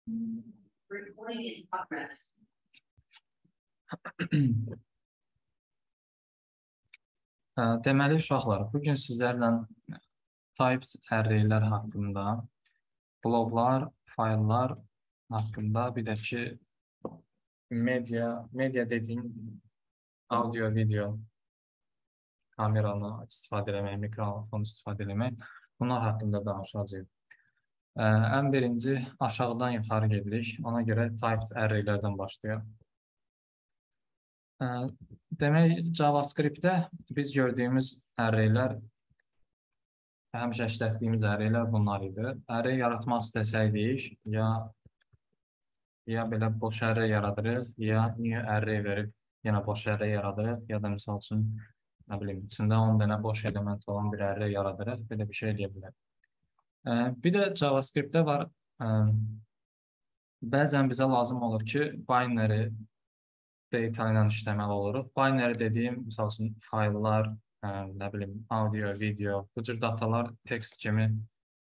Recording in progress. Deməli, uşaqlar, bugün sizlərlə types arraylər haqqında, bloblar, fayllar haqqında, bir də ki, media dediyim audio, video, kameranı istifadə eləmək, mikrofon istifadə eləmək, bunlar haqqında danışacağıq. Ən birinci aşağıdan yuxarı gedirik, ona görə types arraylərdən başlayaq. Demək, JavaScript-də biz gördüyümüz arraylər, həmişə işlətdiyimiz arraylər bunlar idi. Array yaratmaq istəsəydik, ya belə boş array yaradırıq, ya new array verib yenə boş array yaradırıq, ya da misal üçün, nə bilim, içində 10 dənə boş element olan bir array yaradırıq, belə bir şey eləyə bilərik. Bir də JavaScript-də var, bəzən bizə lazım olur ki, binary data ilə işləməli oluruq. Binary dediyim, misal üçün, fayllar, nə bilim, audio, video, bu cür datalar text kimi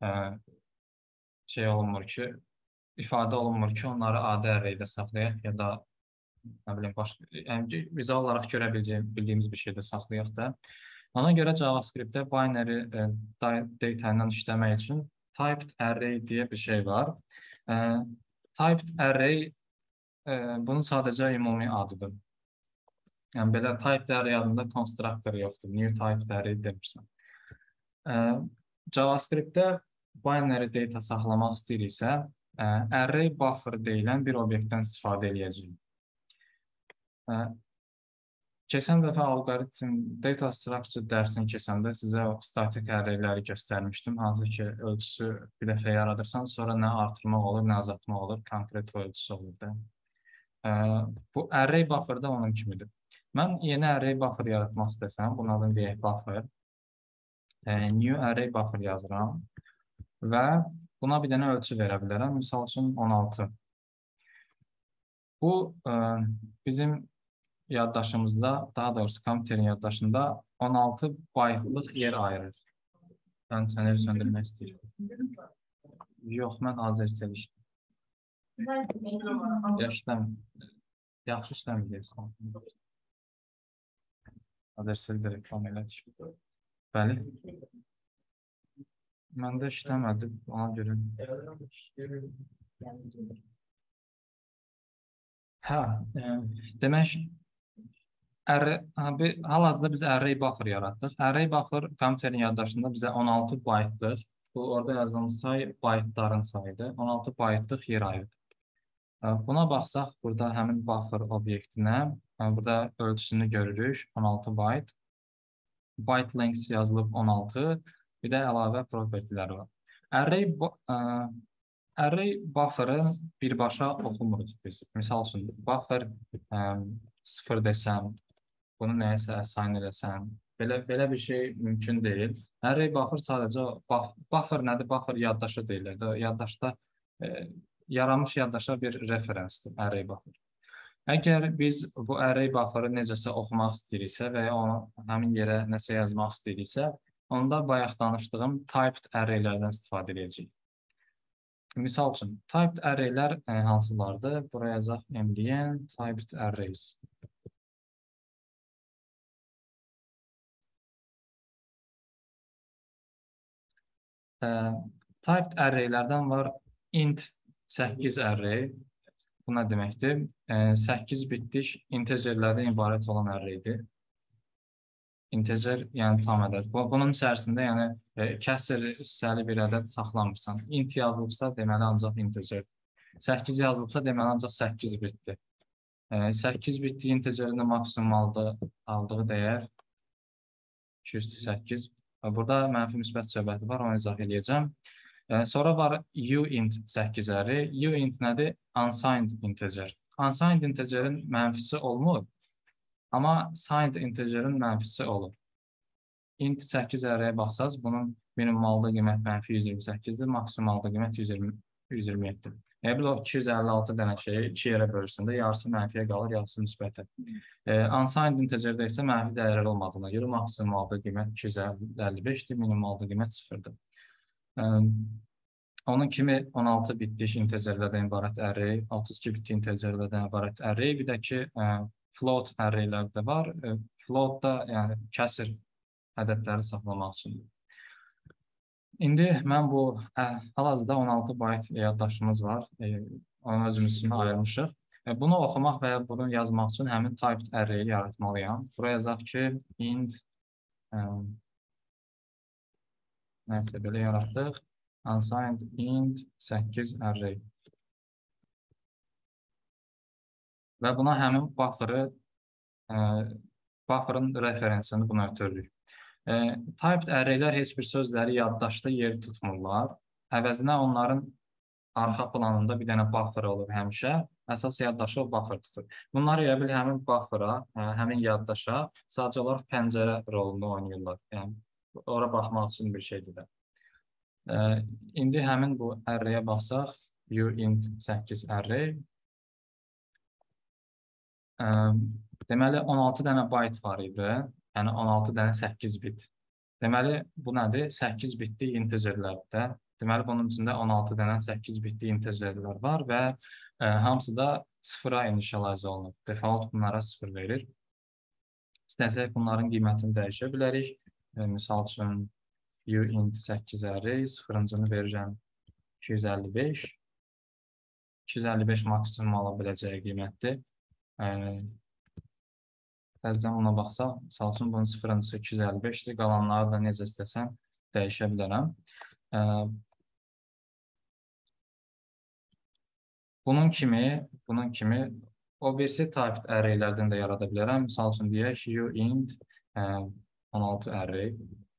şey olunmur ki, ifadə olunmur ki, onları adi arraydə saxlayaq ya da, nə bilim, vizual olaraq görə bildiyimiz bir şeydə saxlayaq da. Ona görə JavaScript-də binary data ilə işləmək üçün typed array deyə bir şey var. Typed array bunun sadəcə ümumi adıdır. Yəni, belə typed array adında constructor yoxdur. New typed array demişəm. JavaScript-də binary data saxlamaq istəyiriksə, array buffer deyilən bir obyektdən istifadə edəcəyik. Keçən dəfə algoritm data structure dərsini keçəndə sizə o statik arrayləri göstərmişdim. Hansı ki, ölçüsü bir dəfə yaradırsanız, sonra nə artırmaq olur, nə azaltmaq olur, konkret ölçüsü olur da. Bu array buffer da onun kimidir. Mən yeni array buffer yaratmaq istəsəm, bunun adını deyək buffer. New array buffer yazıram və buna bir dənə ölçü verə bilərəm. Misal üçün 16. Bu bizim yaddaşımızda, daha doğrusu kompüterin yaddaşında 16 baytlıq yer ayırır. Mən sənəri söndürmək istəyirəm. Yox, mən azərcə işləmir. Yaxşı işləmir deyəsən. Adreseli reklam elədik. Bəli. Məndə işləmədi, ona görə. Demək, hal-hazırda biz array buffer yaratdıq. Array buffer kompüterin yaddaşında bizə 16 baytlıq, bu orada yazılan say baytların sayıdır, 16 baytlıq yer ayırır. Buna baxsaq, burada həmin buffer obyektinə, burada ölçüsünü görürük, 16 byte. Byte length yazılıb 16, bir də əlavə propertiləri var. Array buffer'ı birbaşa oxumuruq biz. Misal üçün, buffer 0 desəm, bunu nəyəsə assign eləsəm, belə bir şey mümkün deyil. Array buffer sadəcə, buffer nədir? Buffer yaddaşa deyilir. Yaddaşda, yaranmış yaddaşa bir referensdir array buffer. Əgər biz bu array buffer'ı necəsə oxumaq istəyiriksə və ya həmin yerə nəsə yazmaq istəyiriksə, onda bayaq danışdığım typed arraylərdən istifadə edəcəyik. Misal üçün, typed arraylər hansılardır? Buraya yazaq mdn typed arrays. Typed arraylərdən var int 8 array. Bu nə deməkdir? 8 bitlik integerlərdən ibarət olan arraydir. Integer, yəni tam ədəd. Bunun içərisində, yəni kəsr hissəli bir ədəd saxlamırsan. Int yazılıbsa, deməli ancaq integer. 8 yazılıbsa, deməli ancaq 8 bitdir. 8 bitlik integerində maksimum aldığı dəyər 208. Burada mənfi müsbət söhbəti var, onu izah edəcəm. Sonra var uint 8 array. Uint nədir? Unsigned integer. Unsigned integerin mənfisi olmur. Amma signed integerin mənfisi olur. Int 8 arraya baxsaz, bunun minimum aldığı qiymət mənfi 128-dir, maksimum aldığı qiymət 127-dir. Bu 256 dənə şeyi 2 yerə bölürsündə, yarısı mənfiyə qalır, yarısı müsbətə. Unsigned integerdə isə mənfi dəyərlər olmadığına görə maksimum aldığı qiymət 255-dir, minimum aldığı qiymət 0-dır. Onun kimi 16 bitlik integerlərdən ibarət array, 32 bitlik integerlərdən ibarət array, bir də ki, float arraylər də var. Float da yəni kəsr ədədləri saxlamaq üçündür. İndi mən bu hal-hazırda 16 bayt yaddaşımız var. Onu özümüz üçün ayırmışıq. Bunu oxumaq və ya bunu yazmaq üçün həmin typed array yaratmalıyam. Buraya yazaq ki, int nəsə belə yaratdıq. Unsigned int 8 array. Və buna həmin buffer'ın referensini buna ötürürük. Typed arraylər heç bir sözləri yaddaşda yer tutmurlar. Əvəzinə onların arxa planında bir dənə buffer olur həmişə. Əsas yaddaşı o buffer tutur. Bunlar elə bil həmin buffer'a, həmin yaddaşa sadəcə olaraq pəncərə rolunu oynayırlar. Yəni, ora baxmaq üçün bir şeydir də. İndi həmin bu array'ə baxsaq, uint 8 array. Deməli, 16 dənə byte var idi. Yəni, 16 dənə 8 bit. Deməli, bu nədir? 8 bitli integerlərdə. Deməli, bunun içində 16 dənə 8 bitli integerlər var və hamısı da sıfıra initialize olunur. Default bunlara 0 verir. İstəsək, bunların qiymətini dəyişə bilərik. Misal üçün, uint 8 array, sıfırıncını verirəm 255. 255 maksimum ala biləcəyi qiymətdir. Bəzən ona baxsaq, misal üçün, bunun sıfırıncısı 255-dir. Qalanları da necə istəsəm dəyişə bilərəm. Bunun kimi o birisi typed arraylərdən də yarada bilərəm. Misal üçün, deyək, uint 16 array.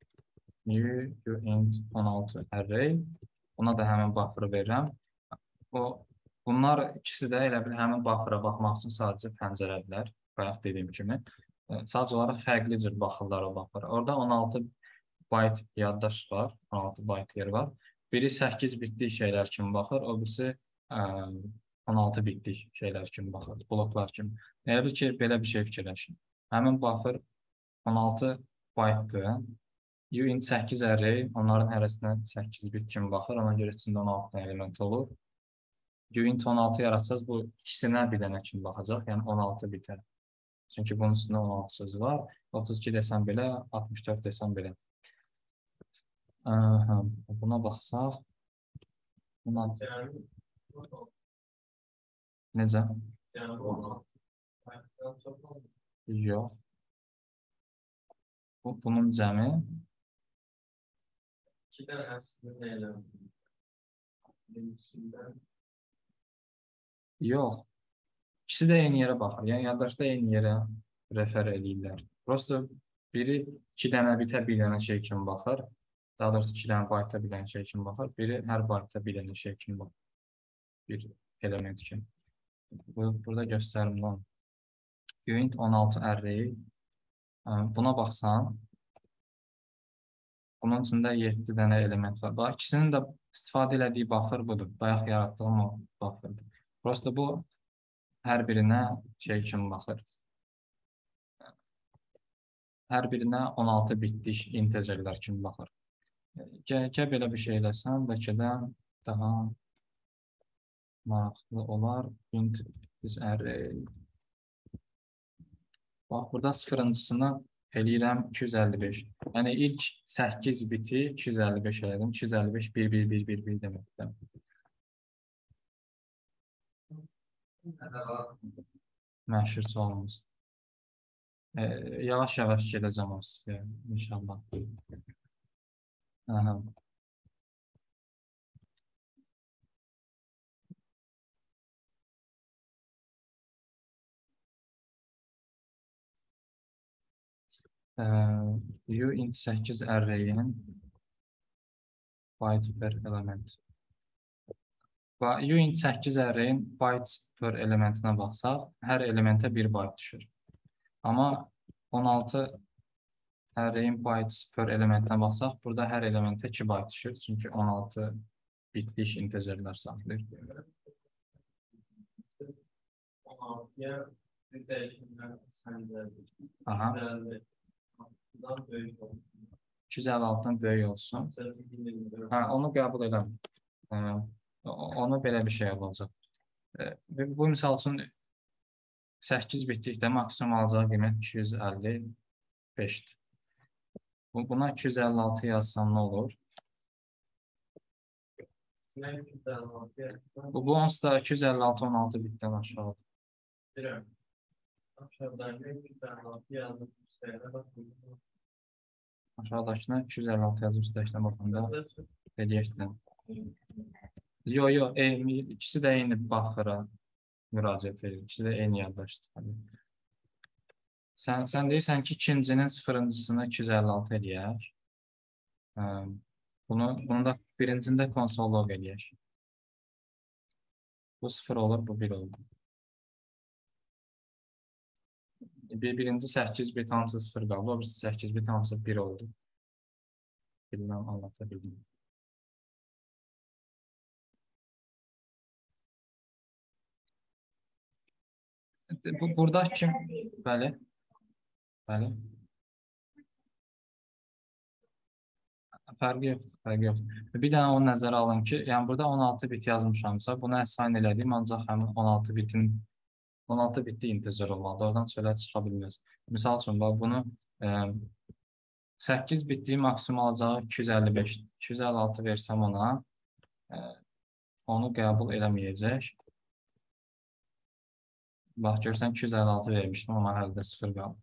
Uint 16 array. Buna da həmin buffer'ı verirəm. Bunlar ikisi də elə bil həmin buffer'a baxmaq üçün sadəcə pəncərədirlər. Bayaq dediyim kimi. Sadəcə olaraq fərqli cür baxırlar o buffer'a. Orada 16 byte yaddaş var. 16 byte yeri var. Biri 8 bitlik şeylər kimi baxır. O birisi 16 bitlik şeylər kimi baxır. Bloklar kimi. Elə bil ki, belə bir şey fikirləşin. Həmin buffer 16 byte'dır. Uint 8 array, onların hərəsinə 8 bit kimi baxır, ona görə içində 16 element olur. Uint 16 yaratsaz, bu ikisinə bir dənə kimi baxacaq, yəni 16 bitə. Çünki bunun üstündə 16 sözü var. 32 desəm belə, 64 desəm belə. Buna baxsaq. Necə? Yox. Bunun cəmi. Yox. İkisi də eyni yerə baxır. Yəni, yaddaşda eyni yerə refer edirlər. Prosta biri 2 dənə bitə bir dənə şey kimi baxır. Daha doğrusu 2 dənə byte-a bir dənə şey kimi baxır. Biri hər byte-a bir dənə şey kimi baxır. Bir element kimi. Burada göstərim onu. Uint 16 array. Buna baxsan, bunun içində 7 dənə element var. Bax, ikisinin də istifadə elədiyi buffer budur. Bayaq yaratdığım o bufferdir. Prosta bu hər birinə şey kimi baxır. Hər birinə 16 bitlik integerlər kimi baxır. Gələcək belə bir şey eləsəm, bəlkə də daha maraqlı olar. Int biz array. Bax, burada sıfırıncısını eləyirəm 255. Yəni, ilk 8 biti 255 elədim. 255, 1, 1, 1, 1, 1 deməkdir. Məşhur sualımız. Yavaş-yavaş gedəcəm o sizə, inşallah. Uint 8 array'in byte per element. Uint 8 array'in byte per elementinə baxsaq, hər elementə 1 byte düşür. Amma 16 array'in bytes per elementinə baxsaq, burada hər elementə 2 byte düşür. Çünki 16 bitlik integerlər saxlayır. 16'ya bir dəyişimlər səndədir. 256-dan böyük olsun. Onu qəbul edəm. Ona belə bir şey olacaq. Bu misal üçün 8 bitlikdə maksimum alacağı qiymət 255-dir. Buna 256 yazsam nə olur? Bu onsuz da 256 16 bitdən aşağıdır. Aşağıdakına 256 yazıb üstəkinə baxanda eləyəkdən. Yo, ikisi də eyni baxıra müraciət edir. İkisi də eyni yaddaşdır. Sən deyirsən ki, ikincinin sıfırıncısını 256 eləyək. Bunu da birincində konsollog eləyək. Bu 0 olur, bu 1 olur. Birinci 8 bit hamısı 0 qaldı, o birisi 8 bit hamısı 1 oldu. Bilməm, anlata bildim. Burada kim? Bəli. Bəli. Fərqi yoxdur. Bir dənə onu nəzərə alın ki, yəni burada 16 bit yazmışamsa, buna əsayin elədiyim ancaq həmin 16 bitli integer olmalıdır. Oradan çölə çıxa bilməz. Misal üçün, bunu 8 bitliyi maksimum alacağı 255. 256 versəm ona, onu qəbul eləməyəcək. Bax, görsən 256 vermişdim, amma hələ də 0 qaldı.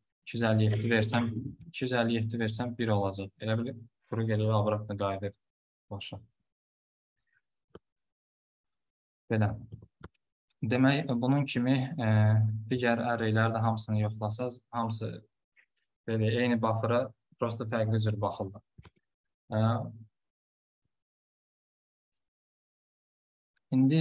257 versəm 1 olacaq. Elə bilir, kuru gəlir, abrakla qayıdır başa. Belə. Demək, bunun kimi digər ərreylər də hamısını yoxlasaz, hamısı belə eyni baxıra prosta fərqli cür baxırlar. İndi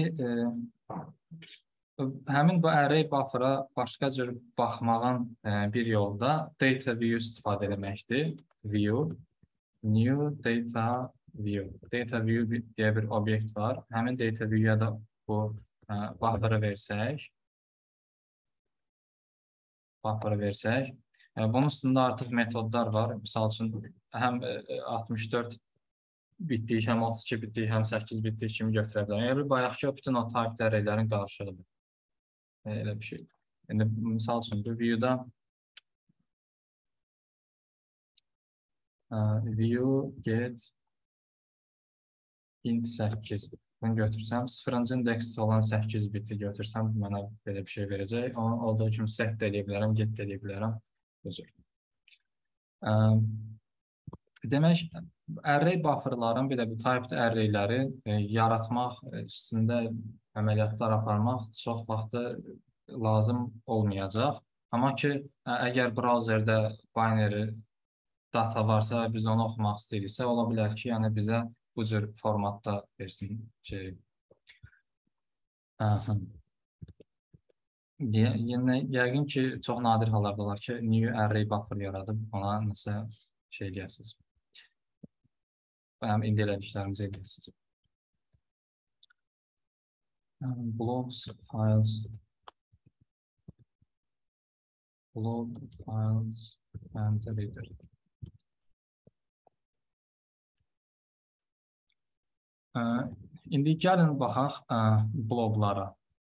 həmin bu array buffer'a başqa cür baxmağın bir yolu da data view istifadə etməkdir. View, new data view. Data view deyə bir obyekt var. Həmin data view'ya da bu buffer'ı versək, bunun üstündə artıq metodlar var. Misal üçün, həm 64 bitlik, həm 32 bitlik, həm 8 bitlik kimi götürə bilərəm. Yəni, bayaqki bütün o type arraylərin qarşılığıdır. Elə bir şey. Yəni, misal üçün, bu view'da view get int 8 bunu götürsəm, 0-cı indeksdə olan 8 biti götürsəm, mənə belə bir şey verəcək. Onu olduğu kimi set də eləyə bilərəm, get də eləyə bilərəm. Demək, array bufferların, bir də bu typed arrayləri yaratmaq, üstündə əməliyyatlar aparmaq çox vaxtı lazım olmayacaq. Amma ki, əgər brauzerdə binary data varsa və biz onu oxumaq istəyiriksə, ola bilər ki, yəni bizə bu cür formatda versin. Yəqin ki, çox nadir hallarda olar ki, new array buffer yaradıb, ona nəsə şey eləyəsiniz. İndi elədiklərimizi eləyəsiniz. Blobs, files, and reader. İndi gəlin baxaq bloblara.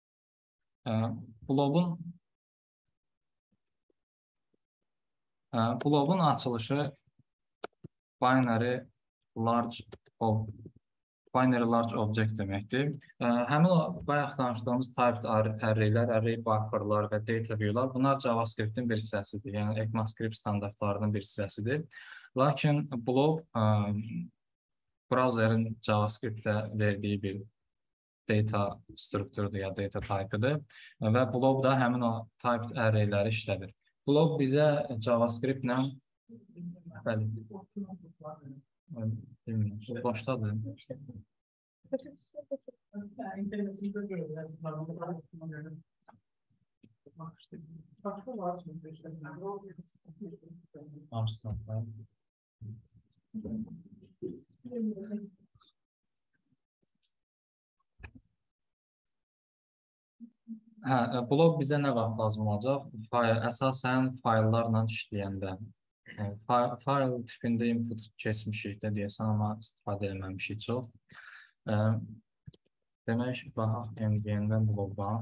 Blobun açılışı binary large object deməkdir. Həmin o bayaq danışdığımız typed arraylər, array bufferlar və data view'lar bunlar JavaScript-in bir hissəsidir. Yəni ECMAScript standartlarının bir hissəsidir. Lakin blob browserin JavaScript-də verdiyi bir data strukturudur ya data type-ıdır və blob da həmin o typed arrayləri işlədir. Blob bizə JavaScript-lə bilmiyorum, boşdadır. Blob bizə nə vaxt lazım olacaq? Əsasən fayllarla işləyəndə. Fayl tipində input keçmişik də deyəsən, amma istifadə eləməmişik çox. Ə, demək, baxaq MDN-dən bloğa.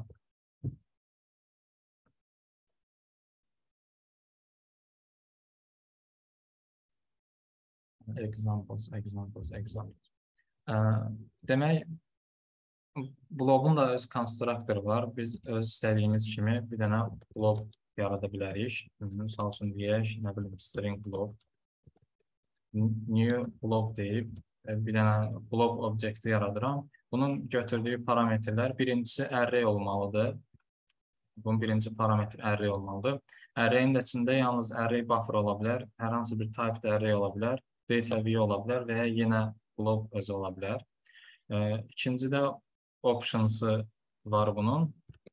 Examples. Demək, bloğun da öz konstruktoru var. Biz öz istədiyimiz kimi bir dənə bloq yarada bilərik. Misal üçün deyək, nə bilim, string bloq. New bloq deyib bir dənə bloq obyekti yaradıram. Bunun götürdüyü parametrlər birincisi array olmalıdır. Bunun birinci parametri array olmalıdır. Array'in də içində yalnız array buffer ola bilər, hər hansı bir type də array ola bilər, data view ola bilər və ya yenə bloq özü ola bilər. İkinci də options'ı var bunun.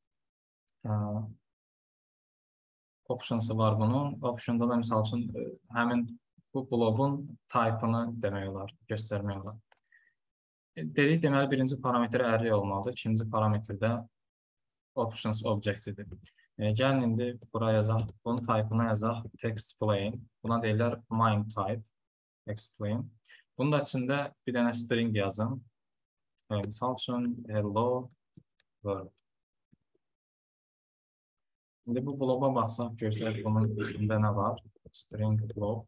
Option'da da misal üçün həmin bu bloğun type'ını demək olar, göstərmək olar. Dedik, deməli, birinci parametr array olmalıdır. İkinci parametr də options objectidir. Gəlin indi buraya yazaq, bunun type'ına yazaq text plain. Buna deyirlər main type, text plain. Bunun da içində bir dənə string yazın. Misal üçün hello world. İndi bu bloğa baxsaq, görsək bunun içində nə var? String block.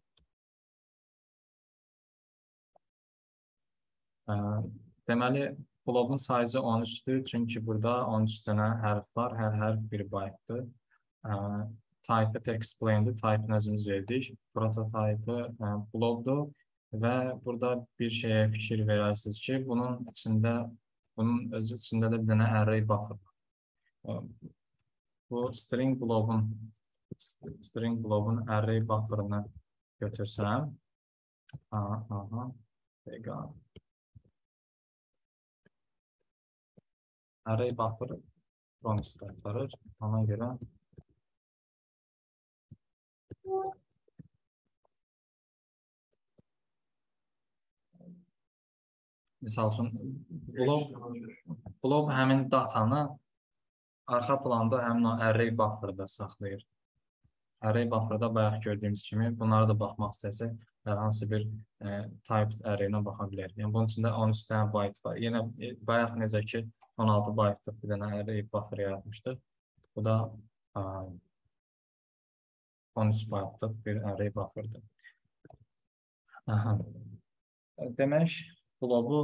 Deməli, bloğun sayıcı 13'dür, çünki burada 13 dənə hərf var, hər hərf 1 byte'dır. Type text plain'dir, type özümüz verdik. Prototype bloqdur və burada bir şeyə fikir verərsiniz ki, bunun özü içində də bir dənə array buffer var. Bu string bloğun array buffer'ını götürsəm, array buffer promise qaytarır. Ona görə misal üçün bloq həmin datanı arxa planda həmin o array buffer'da saxlayır. Array buffer'da bayaq gördüyümüz kimi bunlara da baxmaq istəsək, hər hansı bir typed array-nə baxa bilərik. Yəni bunun içində 13 dənə byte var. Yenə bayaq necə ki 16 byte-lıq bir dənə array buffer yaratmışdıq. Bu da 13 byte-lıq bir array buffer'dır. Demək, bloğu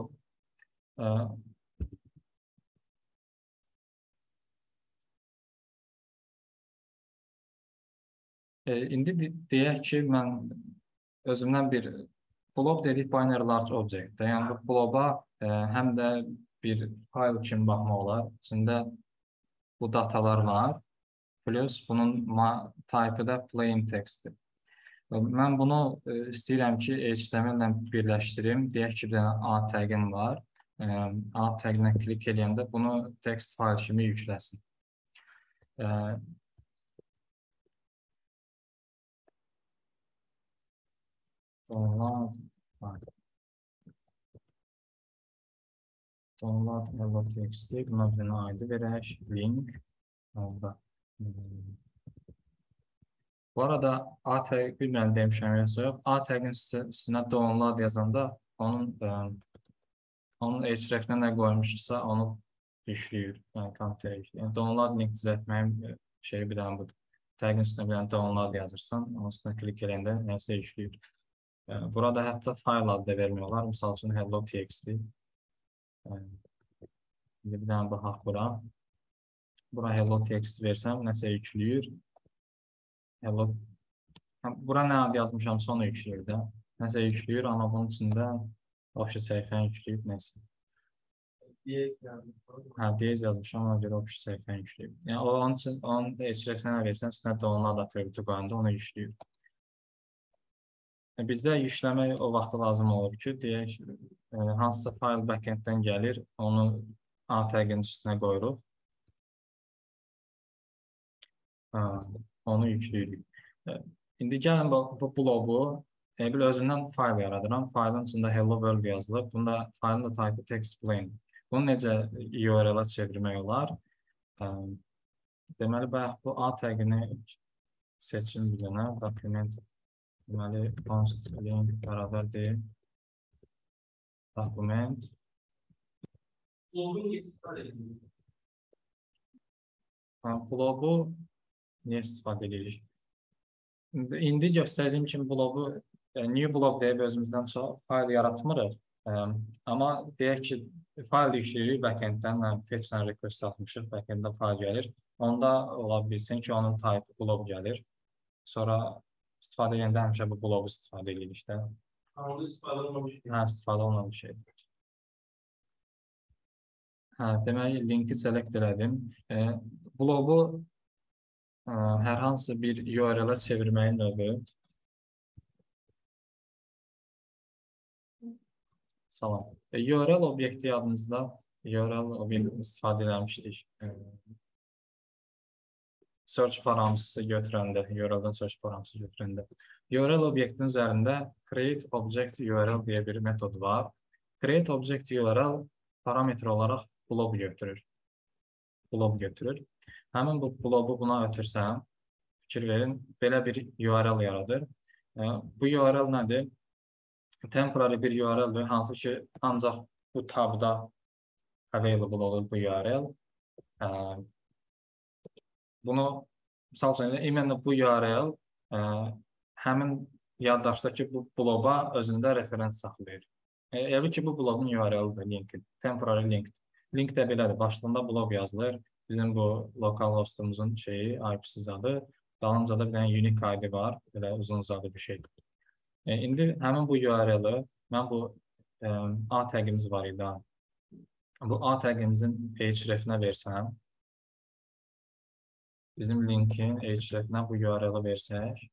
indi deyək ki, mən özümdən bir bloq dedik binary large object. Yəni bu bloğa həm də bir fayl kimi baxmaq olar. İçində bu datalar var. Plus bunun type'ı da plain textdir. Mən bunu istəyirəm ki, HTML ilə birləşdirim. Deyək ki, bir dənə A tagim var. A taginə klik edəndə bunu text fayl kimi yükləsin. Download hello.txt, buna bir dənə ID verək, link. Bu arada A tag bilmirəm demişəm yoxsa yox. A tagin üstünə download yazanda onun href-nə nə qoymuşsa onu işləyir, yəni kompüterə işləyir. Yəni download link düzəltməyin şeyi bir dənə budur. Tagin üstünə bir dənə download yazırsan, onun üstünə klik edəndə nəsə işləyir. Burada hətta fayl adı da vermiyorlar. Misal üçün hello.txt. Bir dənə baxaq bura. Bura hello.txt versəm, nəsə yükləyir. Bura nə adı yazmışam, sonra yükləyir də. Nəsə yükləyir, amma bunun içində option səhifəni yükləyib, nəsə. Deyəz yazmışam, ona görə option səhifəni yükləyib. Yəni, onun üçün, onun href-nə versən, sinə download attributu qoyanda onu yükləyir. Bizdə yükləmək o vaxt lazım olur ki, deyək, hansısa fayl backenddən gəlir, onu A tagin üstünə qoyuruq. Onu yükləyirik. İndi gəlin bu bloğu özümdən fayl yaradıram. Faylın içində hello world yazılır. Bunda faylın da type text plain. Bunu necə URL-a çevirmək olar? Deməli, bayaq bu A tagini seçim bir dənə, document. Deməli, const link bərabər deyil. Document. Blobu niyə istifadə edirik? İndi göstərdiyim kimi blobu new blob deyib özümüzdən çox fayl yaratmırıq. Amma deyək ki, fayl yükləyirik backenddən, fetch and request atmışıq, backenddə fayl gəlir. Onda ola bilsin ki, onun type blob gəlir. Sonra istifadə edəndə həmişə bu blobu istifadə edirik də. Onda istifadə olmamış. Hə, istifadə olmamış şeydir. Hə, demək, linki select elədim. Blobu hər hansı bir URL-ə çevirməyin növü. Salam. URL obyekti yadınızda URL obyektini istifadə eləmişdik. Search paramızı götürəndə, URL-dan search paramızı götürəndə. URL obyektinin üzərində create object URL deyə bir metod var. Create object URL parametre olaraq blob götürür. Həmin bu blobu buna ötürsəm, fikir verin, belə bir URL yaradır. Bu URL nədir? Temporary bir URL-dir, hansı ki, ancaq bu tabda available olur bu URL. Bunu, misal üçün, imенно bu URL həmin yaddaşdakı bu bloba özündə referans saxlayır. Elə ki, bu blobun URL-dir, link, temporary link. Link də belədir, başlığında blob yazılır. Bizim bu lokal hostumuzun şeyi, IP-siz adı. Dalınca da bir dənə unique ID var, belə uzun uzadı bir şeydir. İndi həmin bu URL-ı, mən bu A tagimiz var idi. Bu A tagimizin href-nə versəm, bizim linkin href-nə bu URL-ı versək,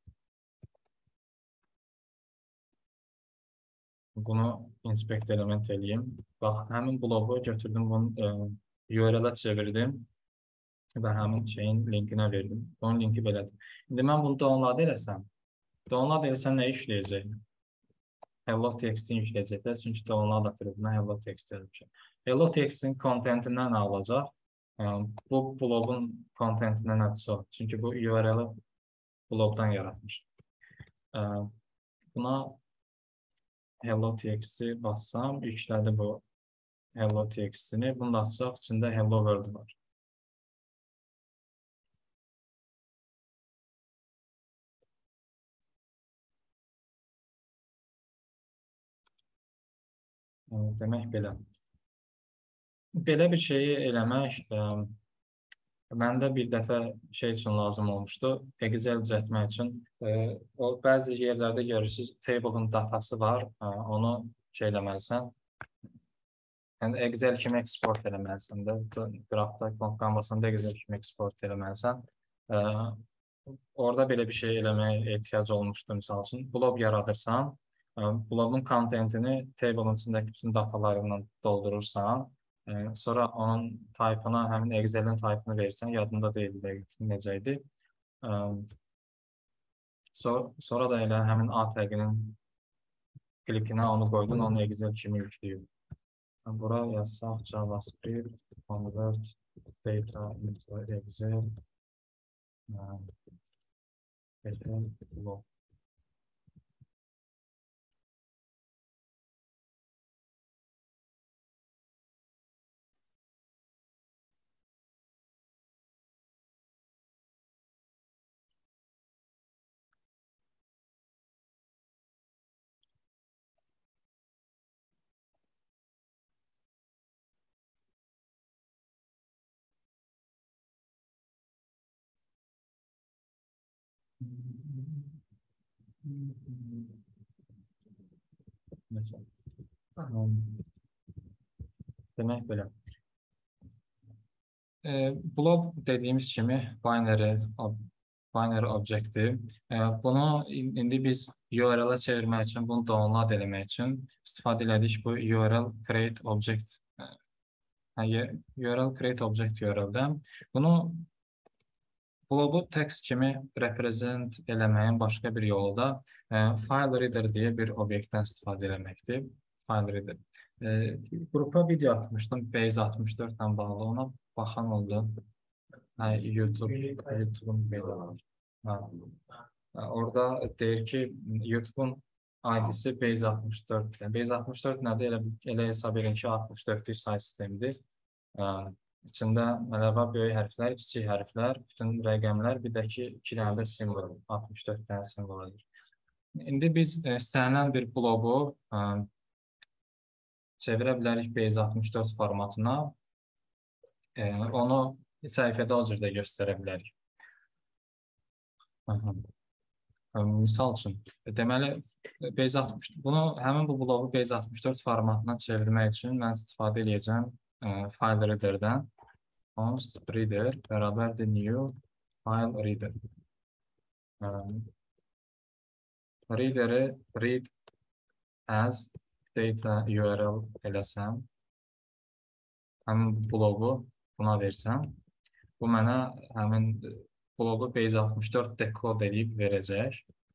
bunu inspect element eləyim. Bax, həmin blobu götürdüm, bunu URL-ə çevirdim və həmin şeyin linkinə verdim. Onun linki belədir. İndi mən bunu download eləsəm, nə işləyəcək? Hello.txt-in yükləyəcəklər, çünki download atributuna Hello.txt yazmışam. Hello.txt-in kontentindən alacaq. Bu blobun kontentindən nəticə olur. Çünki bu URL-ı blobdan yaratmış. Buna Hello.txt bassam, yüklədi bu Hello.txt-ni. Bunu da açsaq, içində Hello World var. Demək belə. Belə bir şeyi eləmək məndə bir dəfə şey üçün lazım olmuşdu. Excel düzəltmək üçün. O bəzi yerlərdə görürsünüz, table-ın datası var. Onu şey eləməlisən. Yəni Excel kimi export eləməlisən də. Qrafda, Canvasında Excel kimi export eləməlisən. Orada belə bir şey eləməyə ehtiyac olmuşdu, misal üçün. Blob yaradırsan, blobun kontentini table'ın içindəki bütün datalarından doldurursan, sonra onun type-ına, həmin Excel-in type-ını verirsən, yadında deyil necə idi. Sonra da elə həmin A taginin klikinə onu qoydun, onu Excel kimi yükləyib. Bura yazsaq JavaScript, convert data into Excel, blob. Mesela. Demək belə. Blob dediyimiz kimi binary objektiv. Bunu indi biz URL-ə çevirmək üçün, bunu download eləmək üçün istifadə elədik bu URL create object. URL create object URL-dən. Bunu blobu text kimi represent eləməyin başqa bir yolu da file reader deyə bir obyektdən istifadə eləməkdir. File reader. Qrupa video atmışdım, Base 64 ilə bağlı, ona baxan oldu. YouTube'un belə var. Orada deyir ki, YouTube'un ID-si Base 64. Base 64 nədir? Elə hesab edin ki, 64-lük say sistemidir. İçində mərhaba böyük hərflər, kiçik hərflər, bütün rəqəmlər, bir də ki, 2 dənə də simvol, 64 dənə simvol edir. İndi biz istənilən bir bloqu çevirə bilərik Base64 formatına. Onu səhifədə o cürdə göstərə bilərik. Misal üçün, deməli, bunu həmin bu bloqu Base64 formatına çevirmək üçün mən istifadə edəcəm file readerdən. Const reader bərabərdir new file reader. Reader'ı read as data URL eləsəm, həmin bloqu buna versəm, bu mənə həmin bloqu Base64 dekod edib verəcək.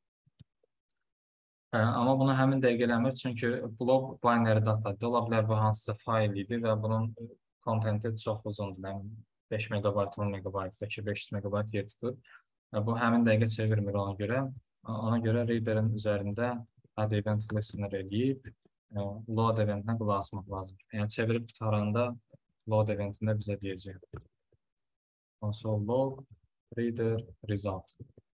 Amma bunu həmin dəqiqə eləmir, çünki bloq binary datadır. Ola bilər bu hansısa fayl idi və bunun kontenti çox uzundur. 5 megabayt, 10 megabayt, 500 megabayt yer tutur. Bu həmin dəqiqə çevirmir ona görə. Ona görə reader'ın üzərində add event listener eləyib load eventinə qulaq asmaq lazımdır. Yəni çevirib tutaranda load eventində bizə deyəcək. Console log reader result.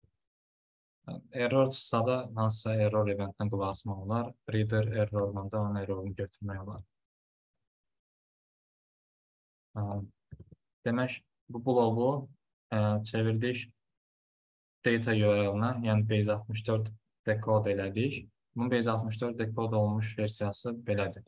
Error çıxsa da hansısa error eventindən qulaq asmaq olar. Reader errorla da onun errorunu götürmək olar. Demək, bu bloqu çevirdik data URL-nə, yəni Base64 dekod elədik. Bunun Base64 dekod olmuş versiyası belədir.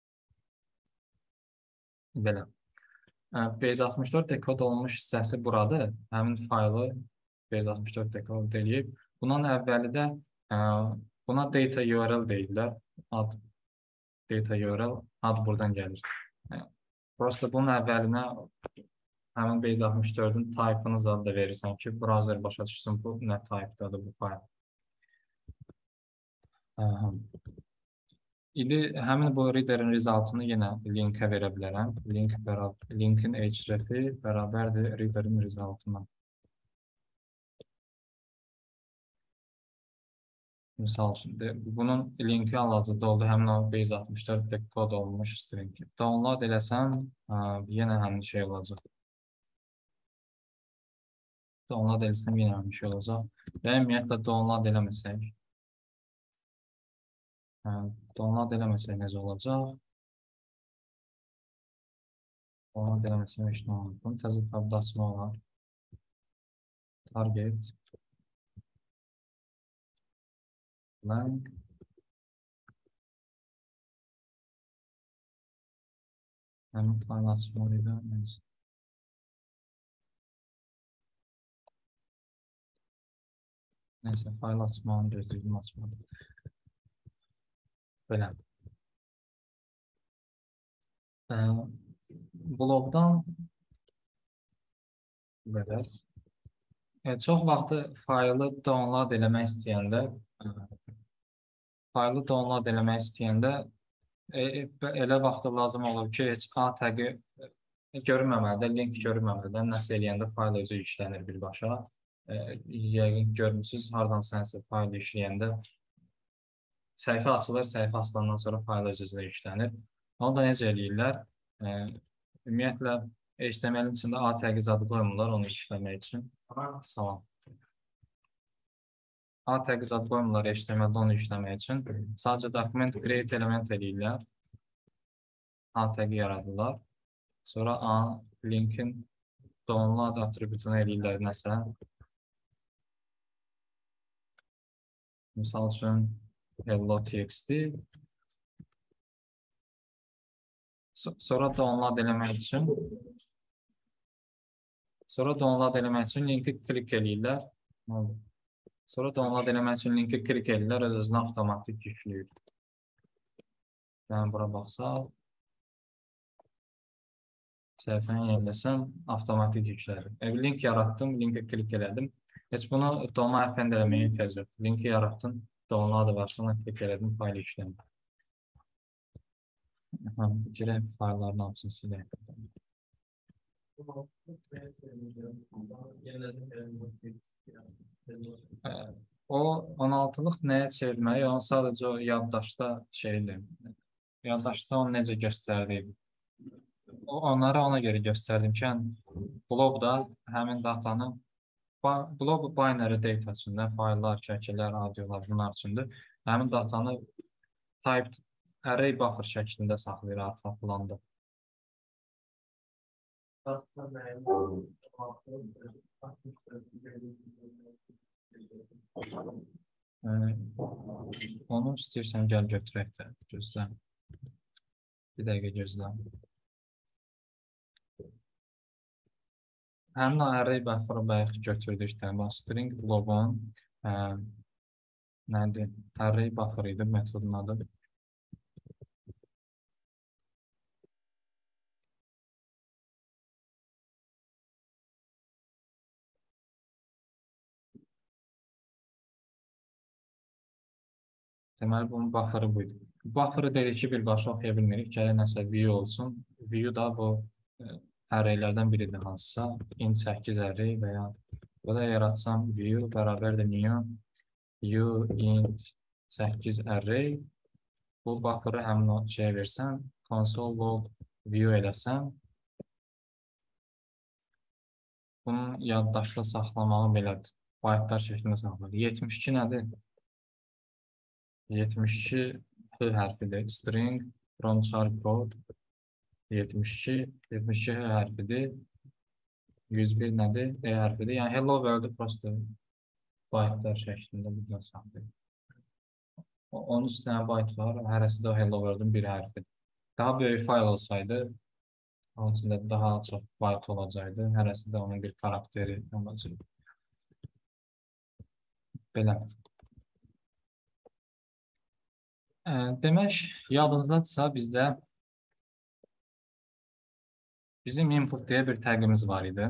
Belə. Base64 dekod olmuş hissəsi buradır. Həmin faylı Base64 dekod eləyib. Bundan əvvəli də buna data URL deyirlər. Ad data URL, ad buradan gəlir. Prosta bunun əvvəlinə həmin Base64-ün type-ını zad da verirsən ki, browser başa düşsün bu nə type-dadır bu fayl. İndi həmin bu reader-in resultunu yenə linkə verə bilərəm. Linkin href-i bərabərdir reader-in resultuna. Misal üçün, bunun linki hal-hazırda oldu, həmin o Base64 dekod olmuş string. Download eləsəm, yenə həmin şey olacaq. Download eləsəm, yenə həmin şey olacaq. Və ümumiyyətlə download eləməsək, necə olacaq? Download eləməsək, heç nə olacaq. Bunu təzə tabda açmaq olar. Target. Blank. Həmin fayl açmalıydı. Neyse, fayl açmağını gözləyim, açmadım. Belə. Blogdan belə. Çox vaxtı faylı download eləmək istəyəndə, elə vaxtı lazım olur ki, heç A təqi görünməməlidir, link görünməməlidir. Nəsə eləyəndə fayl özü yüklənir birbaşa. Yəqin görmüsünüz, hardansa nəsə fayl yükləyəndə səhifə açılır, səhifə açılandan sonra fayl özü yüklənir. Onu da necə eləyirlər? Ümumiyyətlə, HTML-in içində A təqi adı qoymurlar onu yükləmək üçün. Salam. A təqi adı qoymurlar HTML-də onu yükləmək üçün. Sadəcə document create element eləyirlər. A təqi yaradırlar. Sonra A linkin download atributunu eləyirlər nəsə. Misal üçün hello.txt. Sonra download eləmək üçün linki klik eləyirlər. Sonra download eləmək üçün linki klik eləyirlər, öz-özünə avtomatik yükləyir. Yəni, bura baxsaq, səhifəni yerləsəm, avtomatik yüklədim. Link yaratdım, linki klik elədim. Heç bunu doma append eləməyə ehtiyac yox. Linki yaratdım, download var, sonra klik elədim, fayl yüklədim. Girək faylların hamısını siləyək. O 16-lıq nəyə çevirməyi, onu sadəcə o yaddaşda şeydir. Yaddaşda onu necə göstərdiydi. Onları ona göre gösterdim ki, yəni blobda həmin datanı blob binary data üçündə fayllar, şəkillər, audiolar bunlar üçündür. Həmin datanı typed array buffer şəklində saxlayır arxa planda. Onu istəyirsən gəl götürək də. Gözlə. Bir dəqiqə gözlə. Həmin array buffer-ı bayaq götürdük də. String blobun nədir? Array buffer idi metodun adı. Deməli, bunun buffer-ı buydu. Buffer-ı dedik ki, birbaşa oxuya bilmirik. Gələk nəsə view olsun. View da bu arraylərdən biridir hansısa. int 8 array və ya burada yaratsam view bərabər də new int 8 array. Bu buffer-ı həmin o şeyə versən, console log view eləsən, bunun yaddaşda saxlamağı belədir. Bytelar şəklində saxlayır. 72 nədir? 72 H hərfidir. String from char code 72 H hərfidir. 101 nədir? E hərfidir. Yəni hello world-ı prosta bytelar şəklində buradan saxlayır. 13 dənə byte var. Hərəsi də hello world-ın bir hərfidir. Daha böyük fayl olsaydı, onun içində daha çox byte olacaqdı. Hərəsi də onun bir karakteri olacaq. Belə. Demək, yadınızdadırsa bizdə bizim input deyə bir təqimiz var idi.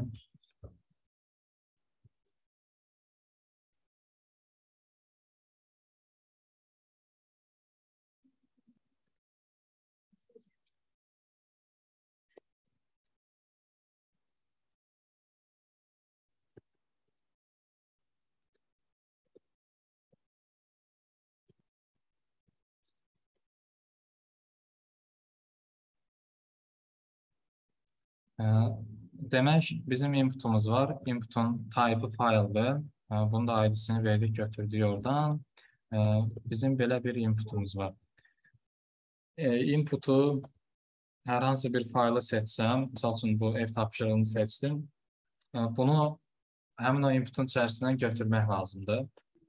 Demək, bizim inputumuz var. Inputun type-ı file'dır. Bunun da ID-sini verdik, götürdük oradan. Bizim belə bir inputumuz var. Inputu hər hansı bir faylı seçsəm, misal üçün bu ev tapşırığını seçdim. Bunu həmin o inputun içərisindən götürmək lazımdır.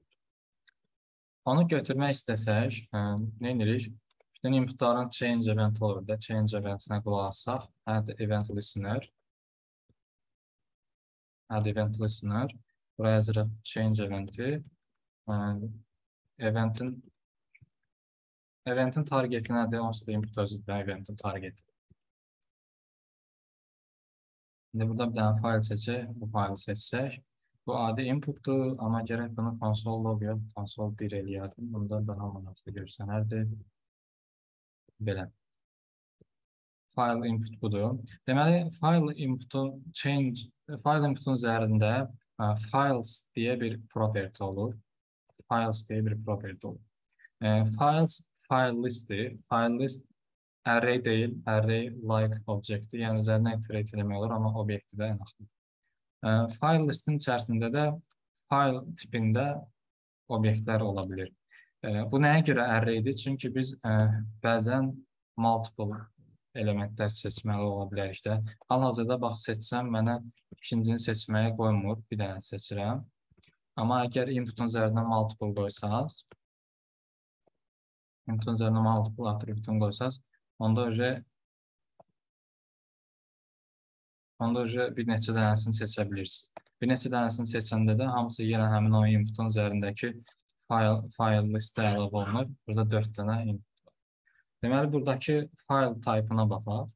Onu götürmək istəsək, nə edirik? Bütün inputların change event olur da, change eventinə qulaq assaq, add event listener. Add event listener. Buraya yazırıq change eventi. Eventin targeti nədir? Onsuz da input özüdür eventin targeti. Şimdi burada bir dənə fayl seçək, bu faylı seçsək. Bu adi inputdur, amma gərək bunu console log yox, console 1 eləyərdim. Bunda daha manatlı görsənərdir. Belə. File input budur. Deməli, file inputun üzərində files deyə bir property olur. Files deyə bir property olur. Files file listdir. File list array deyil, array like objectdir. Yəni üzərinə iterate eləmək olur, amma obyekti də ən axır. File listin içərisində də file tipində obyektlər ola bilir. Bu nəyə görə arraydir? Çünki biz bəzən multiple elementlər seçməli ola bilərik də. Hal-hazırda bax seçsəm, mənə ikincini seçməyə qoymur, bir dənə seçirəm. Amma əgər inputun üzərinə multiple qoysaz, inputun üzərinə multiple attributunu qoysaz, onda bir neçə dənəsini seçə bilirsiniz. Bir neçə dənəsini seçəndə də hamısı yenə həmin o inputun üzərindəki file listə əlavə olunur. Burada 4 dənə input var. Deməli, buradakı file type-ına baxaq.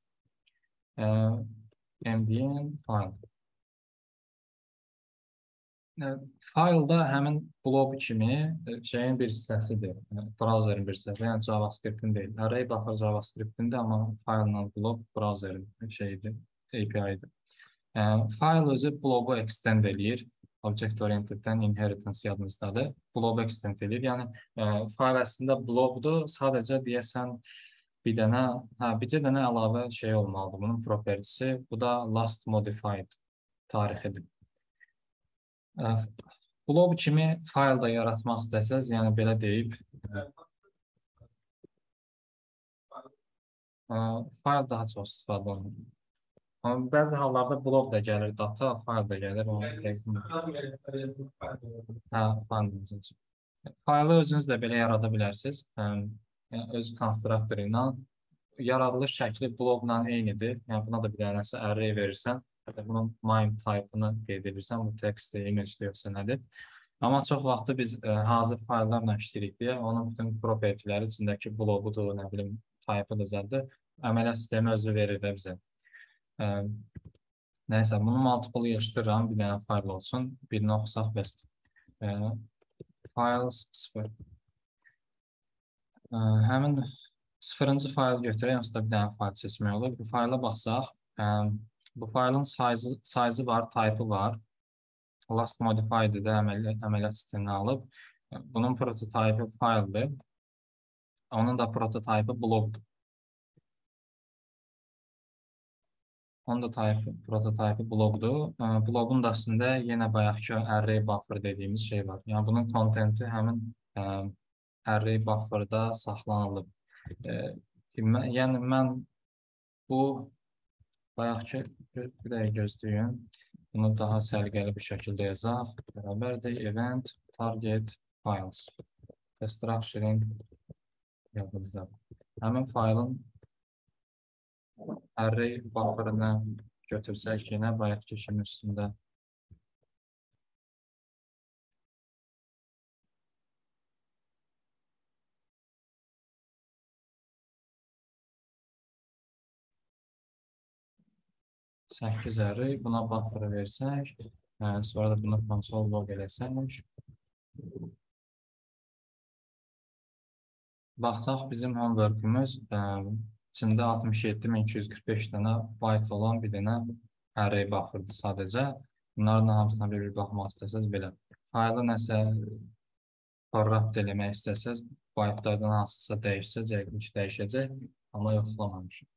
MDN file. File'da həmin blob kimi şeyin bir hissəsidir. Browserin bir hissəsi, yəni JavaScript-in deyil. Array buffer JavaScript-indir, amma file-la blob browserin şeyidir, API-dir. File özü blobu extend eləyir. Object Oriented-dən inheritance yadınızdadır. Blobu extend eləyir. Yəni, file əslində blobdur. Sadəcə deyəsən bircə dənə əlavə şey olmalıdır. Bunun propertisi, bu da last modified tarixidir. Blob kimi fayl da yaratmaq istəsəz, yəni belə deyib, fayl daha çox istifadə olunur. Amma bəzi hallarda blob da gəlir, data, fayl da gəlir. Faylı özünüz də belə yarada bilərsiniz. Yəni, öz konstruktoru ilə yaradılış şəkli blobla eynidir. Yəni, buna da bir dənəsə array verirsən, bunun MIME type-ını qeyd edirsən, bu text, image yoxsa nədir. Amma çox vaxtı biz hazır fayllarla işləyirik deyə, onun bütün propertiləri içindəki blobudur, nə bilim, type-ıdır zədə, əməliyyat sistemi özü verir də bizə. Nəysə, bunu multiple yığışdırıram, bir dənə fayl olsun, birini oxusaq bəsdir. Files 0. Həmin 0-cı fayl götürək, onsuz da bir dənə fayl seçmək olur. Bu fayla baxsaq, bu faylın size-ı var, type-ı var. Last modified-ı da əməliyyat sistemini alıb. Bunun prototype fayldır. Onun da prototype blobdur. Onun da prototype blobdur. Blobun da üstündə yenə bayaqki array buffer dediyimiz şey var. Yəni bunun kontenti həmin array bufferda saxlanılıb. Yəni mən bu bayaqki bir dəqiqə gözləyin. Bunu daha səliqəli bir şəkildə yazaq. Bərabərdir event target files. Structuring yadınızda. Həmin faylın array bufferını götürsək yenə bayaqki kimi üstündə. Səkkiz array buna buffer'ı versək, sonra da bunu console log eləsək. Baxsaq bizim homework'ümüz içində 67245 dənə byte olan bir dənə array buffer'dır sadəcə. Bunların hamısına bir baxmaq istəsəz belə. Faylı nəsə corrupt eləmək istəsəz, byte'lardan hansısa dəyişsəz, yəqin ki dəyişəcək, amma yoxlamamışım.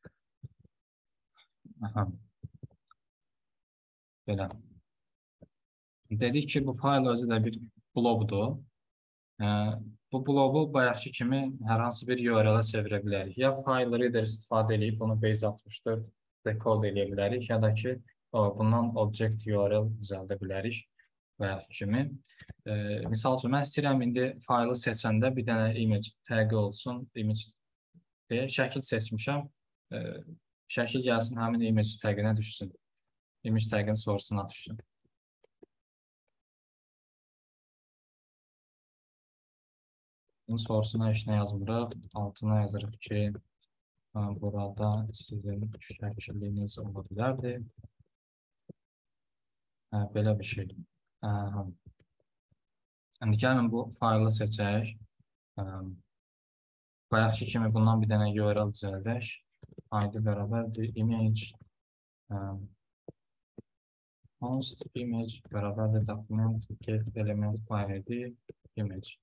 Belə. Dedik ki, bu fayl özü də bir blobdur. Bu blobu bayaqki kimi hər hansı bir URL-ə çevirə bilərik. Ya file reader istifadə edib bunu base64 decode edə bilərik, ya da ki bundan object URL düzəldə bilərik bayaqki kimi. Misal üçün, mən istəyirəm indi faylı seçəndə bir dənə image tagi olsun, image deyə şəkil seçmişəm. Şəkil gəlsin, həmin image taginə düşsün. Image tagin source-una düşsün. Source-una heç nə yazmırıq. Altına yazırıq ki, burada sizin şəkiliniz ola bilərdi. Belə bir şey. İndi gəlin bu faylı seçək. Bayaqki kimi bundan bir dənə URL düzəldək. ID bərabərdir image host image bərabərdir document get element file ID image.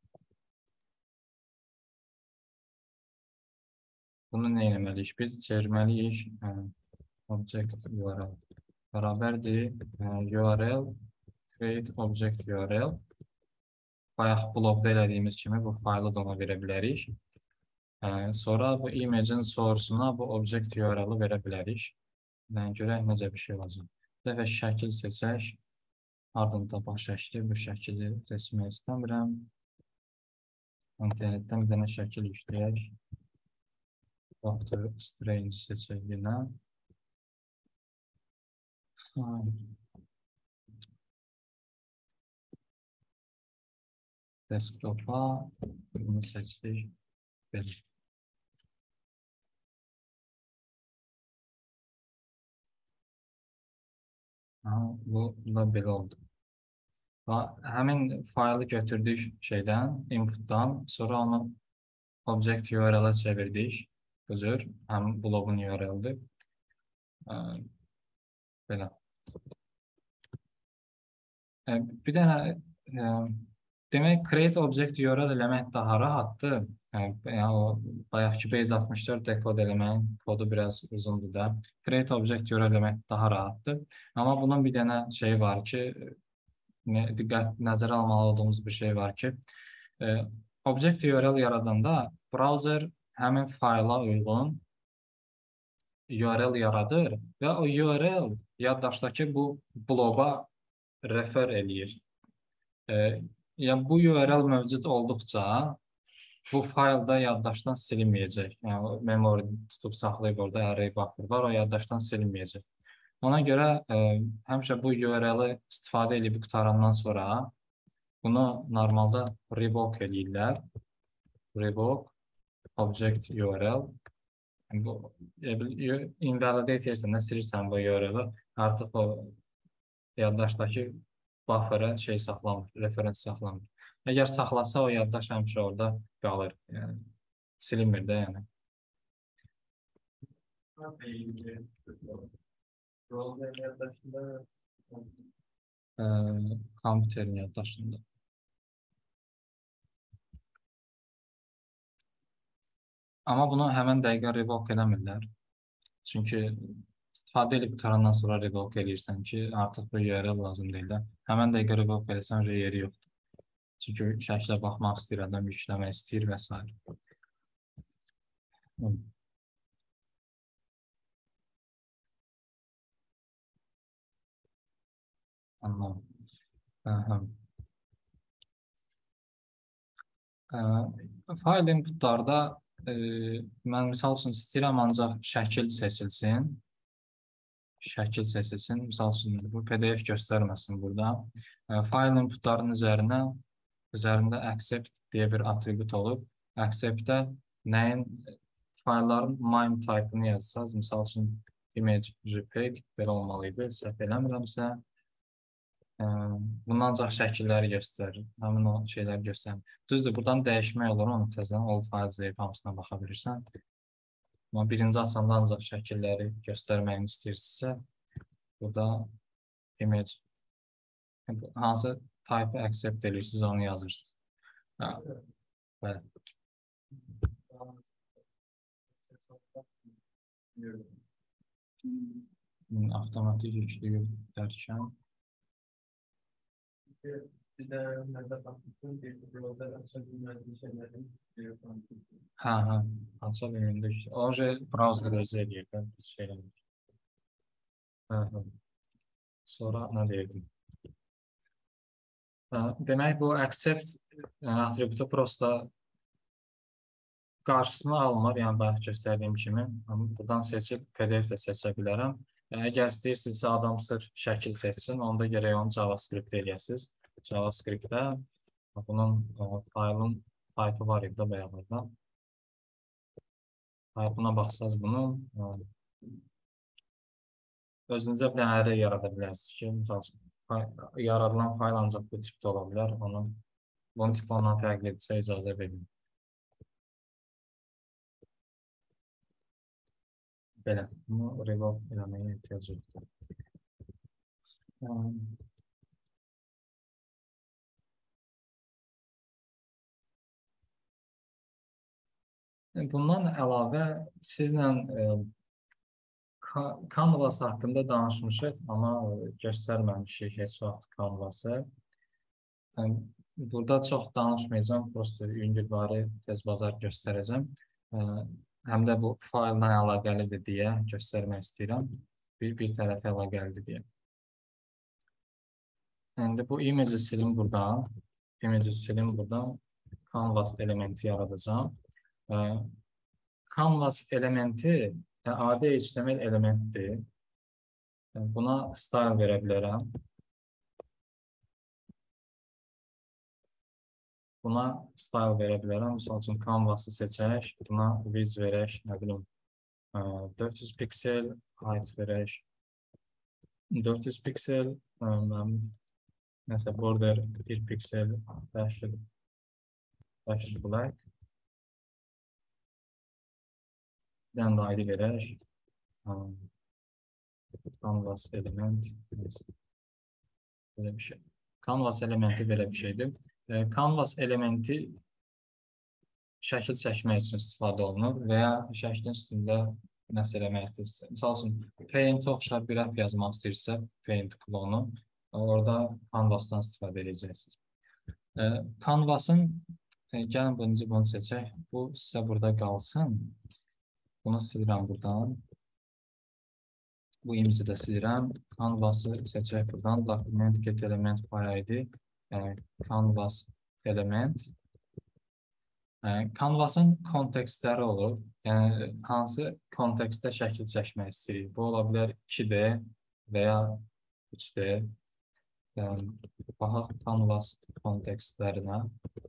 Bunu nə eləməliyik? Biz çevirməliyik object URL bərabərdir URL create object URL. Bayaq blokda elədiyimiz kimi bu faylı da ona verə bilərik. Sonra bu image-in source-una bu object URL-ı verə bilərik. Görək necə bir şey olacaq. Bir dəfə şəkil seçək. Ardında baş şəkli, bu şəkili resmək istəmirəm. İnternetdən bir dənə şəkil yükləyək. Doctor Strange seçək yenə. Desktop-a bunu seçdik. Belə. Bu da belə oldu. Həmin faylı götürdük şeydən, inputdan, sonra onu object URL-ə çevirdik. Özür, həmin blogun URL-dir. Belə. Bir dənə, demək, create object URL eləmək daha rahatdır. Yəni o bayaqki base 64 dekod eləməyin kodu biraz uzundur da. Create object URL eləmək daha rahatdır. Amma bunun bir dənə şeyi var ki, nəzərə almalı olduğumuz bir şey var ki, object URL yaradanda browser həmin fayla uyğun URL yaradır və o URL yaddaşdakı bu bloqa refer eləyir. Yəni bu URL mövcud olduqca bu fayl da yaddaşdan silinməyəcək. Yəni memory tutub saxlayıb orada array buffer var, o yaddaşdan silinməyəcək. Ona görə həmişə bu URL-i istifadə edib qutarandan sonra bunu normalda revoke eləyirlər. Revoke object URL. Bu invalidate edirsən, silirsən bu URL-i, artıq o yaddaşdakı bufferə şey saxlamır, referans saxlamır. Əgər saxlasa, o yaddaş həmişə orada qalır. Yəni, silinmir də, yəni. Kompüterin yaddaşında. Amma bunu həmən dəqiqə revoke eləmirlər. Çünki istifadə edib qutarandan sonra revoke eləyirsən ki, artıq bu URL lazım deyil də. Həmən dəqiqə revoke eləsən, yeri yoxdur. Çünki şəklə baxmaq istəyir, adam yükləmək istəyir və s. Anladım. Fayl inputlarda mən misal üçün istəyirəm ancaq şəkil seçilsin. Şəkil seçilsin. Misal üçün bu PDF göstərməsin burada. Fayl inputların üzərində accept deyə bir atribut olub. Accept-də nəyin faylların MIME type-ını yazsaz, misal üçün image JPEG belə olmalıydı, səhv eləmirəmsə. Bundan ancaq şəkilləri göstərir. Həmin o şeyləri göstərir. Düzdür, buradan dəyişmək olur, onu təzən all files deyib hamısına baxa bilirsən. Amma birinci açanda ancaq şəkilləri göstərməyini istəyirsinizsə, burada image hansı type accept edirsiniz, onu yazırsınız. Bəli. Avtomatik yüklüyü dərkən. Bir də nədə baxmışsın, bir-birdə açıq bilmədiyi şeylərin Hə, açıq bilmədiyi şey. O browserda özü eləyir, biz şey eləmir. Sonra nə deyirdim? Demək, bu accept atributu prosta qarşısını almır, yəni bayaq göstərdiyim kimi. Buradan seçib PDF də seçə bilərəm. Əgər istəyirsinizsə, adam sırf şəkil seçsin, onda gərək onu JavaScript eləyəsiniz. JavaScript-də bunun faylın type-ı var idi da bayaqlarda. Type-ına baxsaz bunu özünüzə bir dənə array yarada bilərsiniz ki, misal üçün, yaradılan fayl ancaq bu tipdə ola bilər. Bunun tipi ondan fərqli edirsə icazə verin. Belə, bunu revoke eləməyə ehtiyac yoxdur. Bundan əlavə sizlə Canvas haqqında danışmışıq, amma göstərməmişik heç vaxt Canvas-ı. Burada çox danışmayacağım, prosta yüngülvari tez bazar göstərəcəm. Həm də bu fayldan əlaqəlidir deyə göstərmək istəyirəm. Bir tərəfə əlaqəlidir deyə. İndi bu image silim buradan. Canvas elementi yaradacağım. Canvas elementi adi HTML elementdir. Buna style verə bilərəm. Misal üçün Canvas-ı seçək, buna width verək, nə bilim, 400 piksel, height verək, 400 piksel, nəsə border 1 piksel, dashed black. Bir dənə də ID verək. Canvas element. Belə bir şey. Canvas elementi belə bir şeydir. Canvas elementi şəkil çəkmək üçün istifadə olunur və ya şəklin üstündə nəsə eləmək istəyirsə. Misal üçün, Paint-ə oxşar bir app yazmaq istəyirsə, Paint klonu, orada Canvas-dan istifadə edəcəksiniz. Canvas-ın, gəlin birinci bunu seçək. Bu sizə burada qalsın. Bunu silirəm buradan. Bu imzi də silirəm. Canvas-ı seçək buradan. Document get element file ID. Yəni, Canvas element. Canvas-ın kontekstləri olur. Yəni, hansı kontekstdə şəkil çəkmək istəyirik. Bu ola bilər 2D və ya 3D. Yəni, baxaq Canvas kontekstlərinə.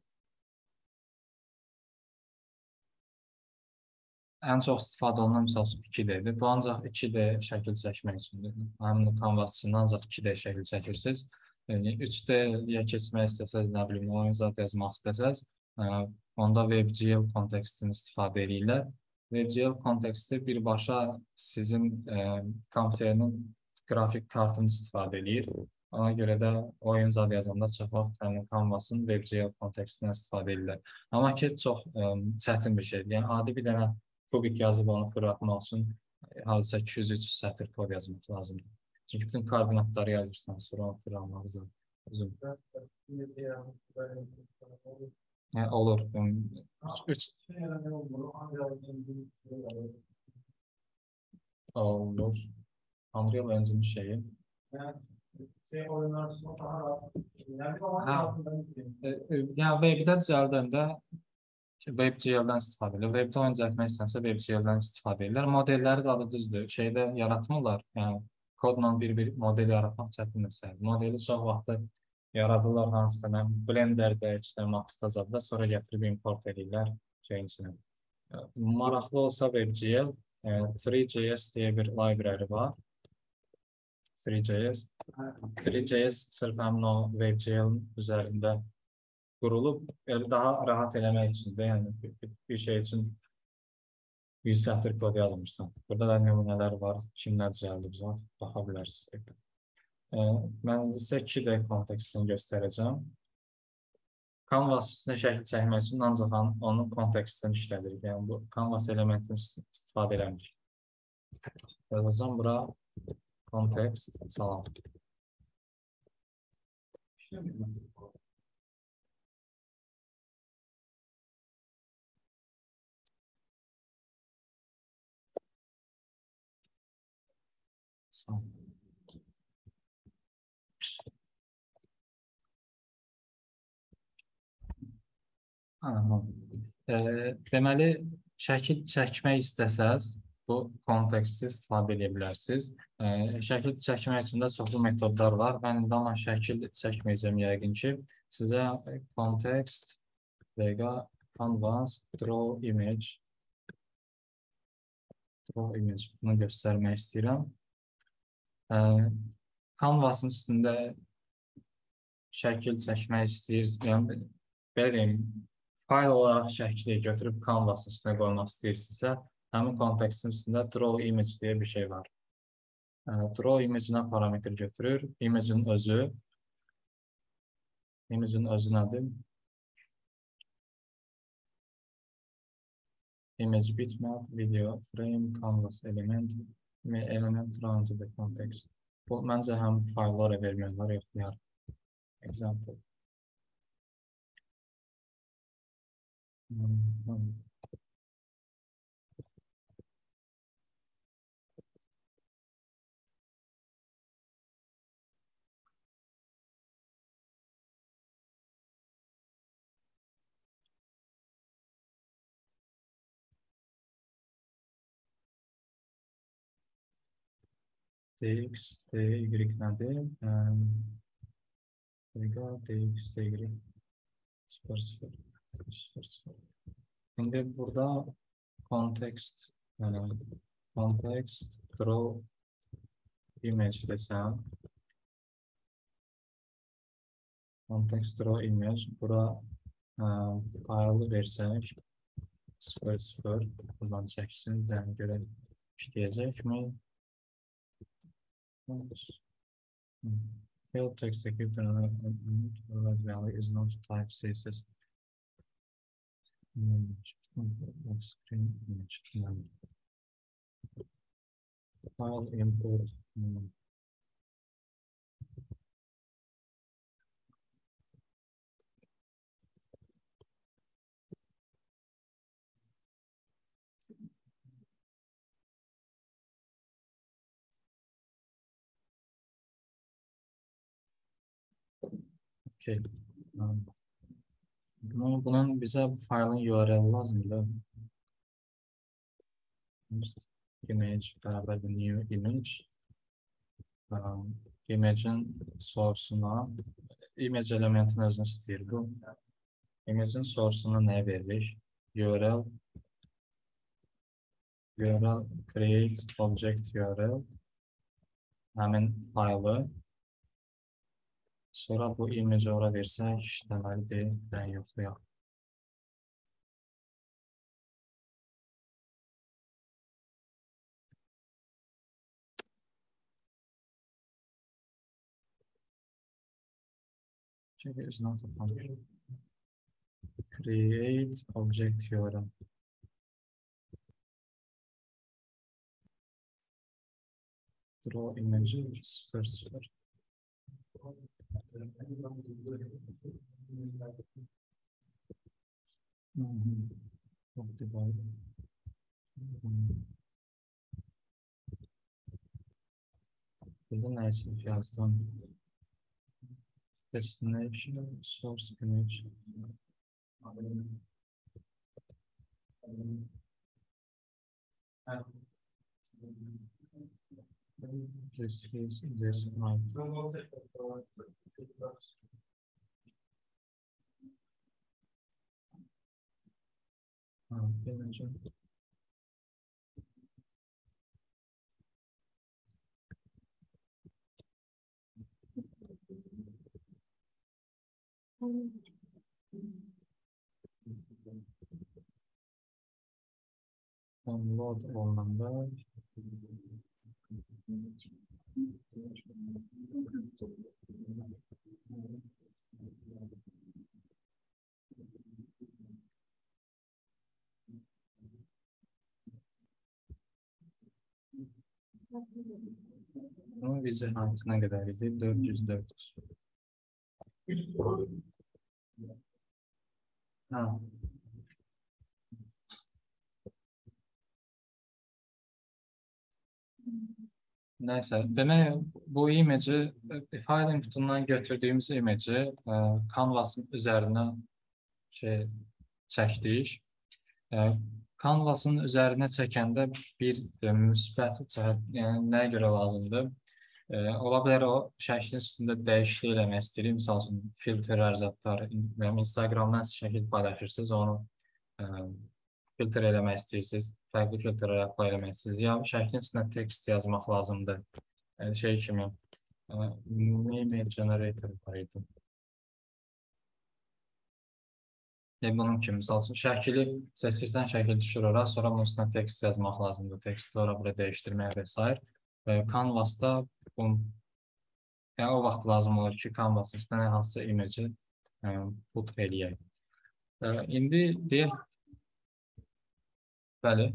Ən çox istifadə olunan misal 2D-dir. Bu ancaq 2D şəkil çəkmək üçündür. Həmin Canvas üçün ancaq 2D şəkil çəkirsiniz. Yəni 3D-yə keçmək istəsəz, nə bilim, oyun zad yazmaq istəsəz, onda WebGL kontekstini istifadə edirlər. WebGL konteksti birbaşa sizin kompüterinin qrafik kartını istifadə edir. Ona görə də oyun zad yazanda çox vaxt Canvas'ın WebGL kontekstindən istifadə edirlər. Amma ki, çox çətin bir şeydir. Yəni, adi bir dənə kubik yazıb onu fırlatmaq üçün hardasa 200-300 sətr kod yazmaq lazımdır. Çünki bütün koordinatları yazırsan, sonra onu fırlatmaq uzun. Olur. Olur. Unreal Engine şeyi. Yəni, web-də düzəldəndə WebGL-dən istifadə edir. Web-də oyun düzəltmək istənsə WebGL-dən istifadə edirlər. Modelləri də adı düzdür. Şeydə yaratmırlar. Yəni, kodla bir model yaratmaq çətin məsələdir. Modeli çox vaxtı yaradırlar hansısa Blender-də, Max-da zadda, sonra gətirib import edirlər şeyin içinə. Maraqlı olsa WebGL, 3JS deyə bir library var. 3JS. 3JS sırf həmin o WebGL üzərində qurulub, daha rahat eləmək üçün də, yəni bir şey üçün 100 sətr kod yazmışsan. Burada da nümunələr var, kimlər düzəldib zat, baxa bilərsiniz. Mən sizə 2D kontekstini göstərəcəm. Canvas üstündə şəkil çəkmək üçün ancaq onun kontekstini işlədirik. Yəni, bu Canvas elementini istifadə eləmirik. Yazacam bura kontekst salam. Deməli, şəkil çəkmək istəsəz, bu konteksti istifadə edə bilərsiniz. Şəkil çəkmək üçün də çoxlu metodlar var. Mən indi amma şəkil çəkməyəcəm yəqin ki. Sizə context, canvas, draw image bunu göstərmək istəyirəm. Canvasın üstündə şəkil çəkmək istəyirsiniz, belə deyim, fayl olaraq şəkli götürüb Canvasın üstünə qoymaq istəyirsinizsə, həmin kontekstin üstündə draw image deyə bir şey var. Draw image-nə parametr götürür. Image-in özü nədir? Image bitmap, video frame, canvas element drawn to the context. Bu, məncə həm fayllara verməklər yoxlayar. Example. dx, dy nədir? dx, dy 0, 0. İndi burada context draw image desəm, context draw image, bura faylı versək, 0, buradan çəksin, yəni görə işləyəcəkmi? Failed to execute value is not type CSS. image, screen image, file import. Okay. Bunun bize bu failin URL lazımdı. Image beraber bir new image. Image'in source'una image elementini özünü istəyir bu. Image'in source'una ne verilir? URL create object URL hemen faylı. Sonra bu image ora versək işləməlidir. Ben yoxlayaq. Çünkü it's not a function. Create object URL. Draw image 0. Burada neyse yazdım. Destination source image. This is this one. Image. Download olanda bunun vize hangisine kadar idi? 404. Ha. Neyse, demek bu image'i file inputundan götürdüğümüz image'i Canvas'ın üzerine çəkdik. Canvas'ın üzerine çəkəndə bir müsbət cəhət, yəni nəyə görə lazımdır? Ola bilər o şəklin üstündə dəyişiklik eləmək istəyirik. Misal üçün filtrlər, zətlər, Instagramdan şəkil paylaşırsınız, onu filtr eləmək istəyirsiniz, fərqli filtrlər apply eləmək istəyirsiniz. Ya şəklin üstünə tekst yazmaq lazımdır. Şey kimi, meme generator var idi. Bunun kimi, misal üçün şəkili seçirsən, şəkil düşür ora, sonra bunun üstünə tekst yazmaq lazımdır. Teksti ora buraya dəyişdirməyə və s. Canvas'da yəni o vaxt lazım olur ki, Canvas'ın üstünə hər hansı image put eləyək. İndi deyək, bəli.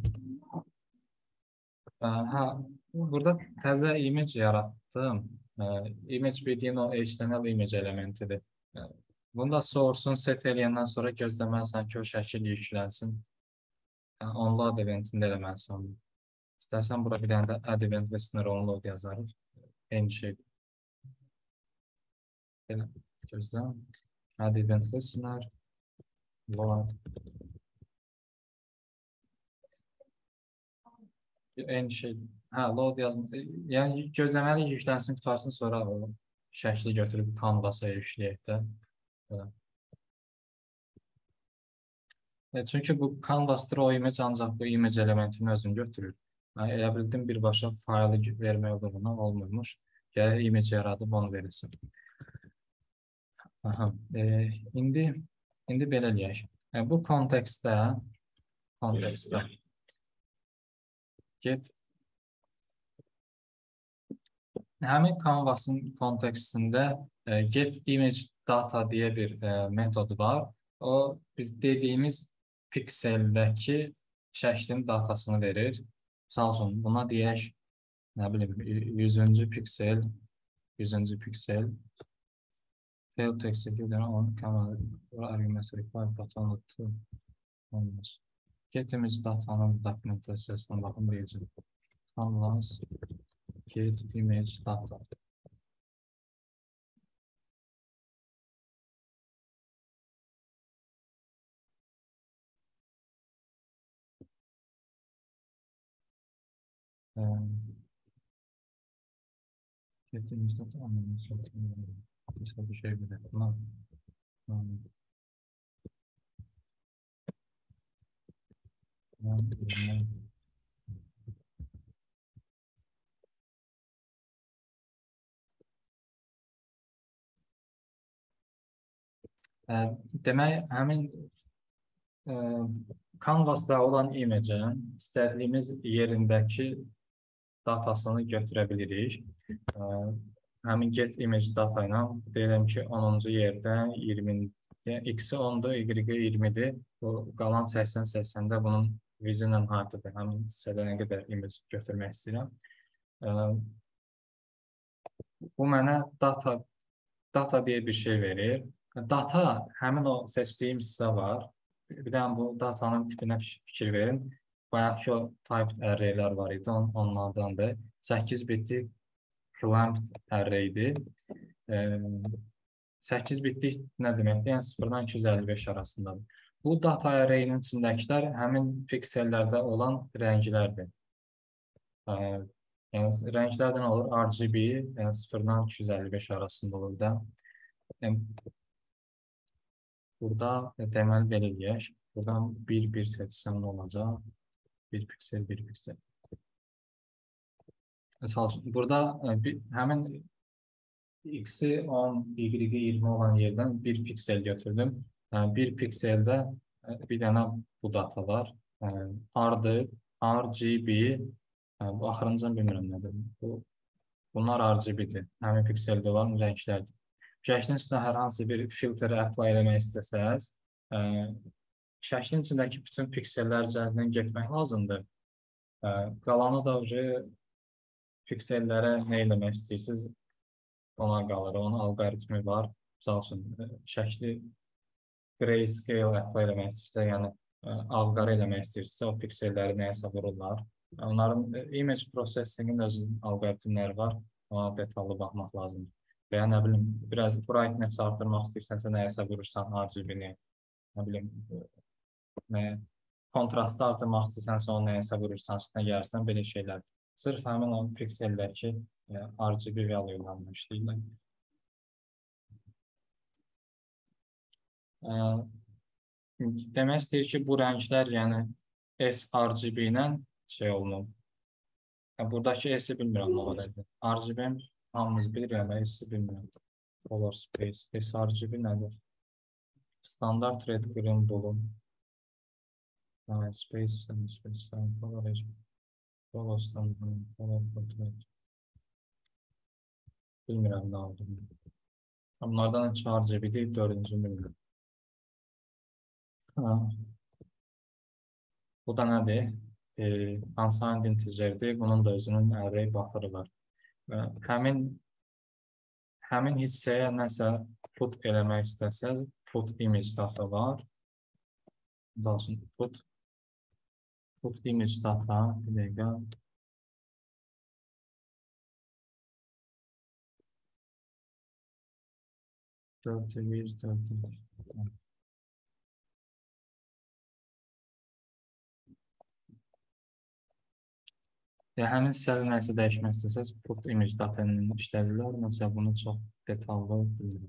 Burada təzə image yaratdım. Image bildiyin o HTML image elementidir. Bunda source'unu set eləyəndən sonra gözləməlisən ki, o şəkil yüklənsin. Onload eventində eləməlisən onu. İstərsən bura bir dənə də add event listener onload yazarıq. Eyni şey. Gözləm. Add event listener. Load. Eyni şey. Load yazmaq. Yəni gözləməli yüklənsin, qutarsın, sonra o şəkli götürüb Canvas'a yükləyək də. Çünki bu Canvas o image ancaq bu image elementini özünü götürür. Elə bildim birbaşa faylı vermək olduğundan olmurmuş. Gəlir image yaradıb onu verirsin. İndi belə eləyək. Bu kontekstdə get həmin Canvas'ın kontekstində get image data diye bir metod var. O biz dediğimiz pikseldəki şəklin datasını verir. Misal üçün, buna deyək, nə bilim, 100-cü piksel, 100-cü piksel, failed to execute on camera arguments required but only to olmaz. Get image datanın dokumentasiyasına baxın deyəcəm. Canvas, get image data. Get image data anlamında bir şey bile. Demək, həmin Canvasda olan iməcin istədiyimiz yerindəki datasını götürə bilirik. Həmin get image data ilə deyirəm ki, 10-cu yerdə 20, x-i 10-dur, y-i 20-dir. Bu qalan 80-80-də bunun vizi ilə hardadır. Həmin hissədə nə qədər image götürmək istəyirəm. Bu mənə data deyə bir şey verir. Data, həmin o seçdiyim hissə var. Bir də bu datanın tipinə fikir verin. Bayaqki o typed array'lər var idi, onlardandır. 8 bitlik clamped array'dir. 8 bitlik nə deməkdir? Yəni 0-dan 255 arasındadır. Bu data array'nin içindəkilər həmin piksellərdə olan rənglərdir. Yəni rənglərdən olur RGB, yəni 0-dan 255 arasında olur da. Burada deməli belə eləyək. Buradan 1 seçsəm nə olacaq? 1 piksel, 1 piksel. Məsəl üçün, burada həmin x-i 10, y-i 20 olan yerdən 1 piksel götürdüm. 1 pikseldə bir dənə bu data var. R-dır, RGB, bu axırıncını bilmirəm nədir. Bunlar RGB-dir. Həmin pikselde olan rənglərdir. Şəklin içində hər hansı bir filteri apply eləmək istəsəz, şəklin içindəki bütün piksellər üzərindən getmək lazımdır. Qalanı da piksellərə nə eləmək istəyirsiniz, ona qalır. Onun algoritmi var. Misal üçün, şəkli grayscale apply eləmək istəyirsə, yəni alqarı eləmək istəyirsə, o pikselləri nəyəsə vururlar. Onların image processingin özünün algoritmləri var. Ona detallı baxmaq lazımdır. Və ya nə bilim, biraz brightness artırmaq istəyirsənsə, nəyəsə vurursan RGB-ni, nə bilim, kontrastı artırmaq istəyirsənsə, onu nəyəsə vurursan, üstünə gəlirsən, belə şeylər. Sırf həmin o pikseldəki RGB value'larla işləyirlər. Demək istəyir ki, bu rənglər, yəni sRGB ilə şey olunur. Buradakı S-i bilmirəm nə nədir. RGB hamımız bilir, yəni S-i bilmirəm. Color space, sRGB nədir? Standart red, green, blue. Space, color standard, color portrait. Bilmirəm nə aldım. Bunlardan heç RGB-dir, 4-cü bilmirəm. Bu da nədir? Unsigned integerdir. Bunun da özünün array buffer'ı var. Həmin hissəyə nəsə put eləmək istəsəz, put image data var. Put image data, bir dəqiqə. Həmin hissədə nəsə dəyişmək istəsəz, put image data-nı işlədirlər. Məsələn, bunu çox detallı bildirir.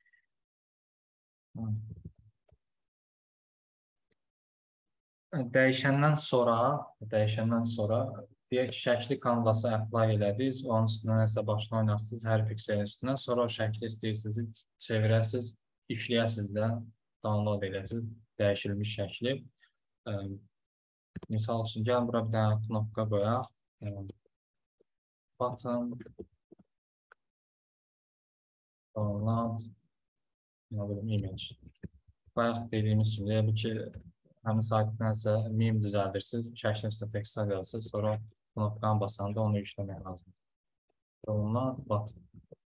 Dəyişəndən sonra deyək ki, şəkli Canvas-a apply elədiniz, onun üstünə nəsə başına oynatsınız, hər pikselin üstünə, sonra o şəkli istəyirsiniz, çevirəsiniz, işləyəsiniz də, download eləsiniz, dəyişilmiş şəkli. Misal üçün, gəlin bura bir dənə knopka qoyaq. Button, download, image. Bayaq dediyimiz kimi, deyək ki, həmin saytdansə meme düzəldirsiniz, şəklin üstünə tekstlər yazırsınız, sonra knopkanı basanda onu yükləmək lazımdır. Download button.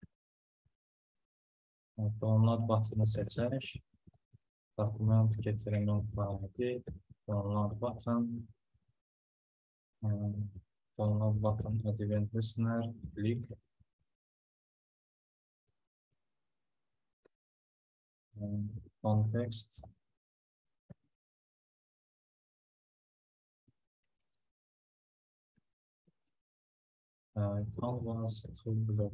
Download button'ı seçək. Document getirilmə fayili, download button. Download button, event listener, link. Context. Canvas to blog.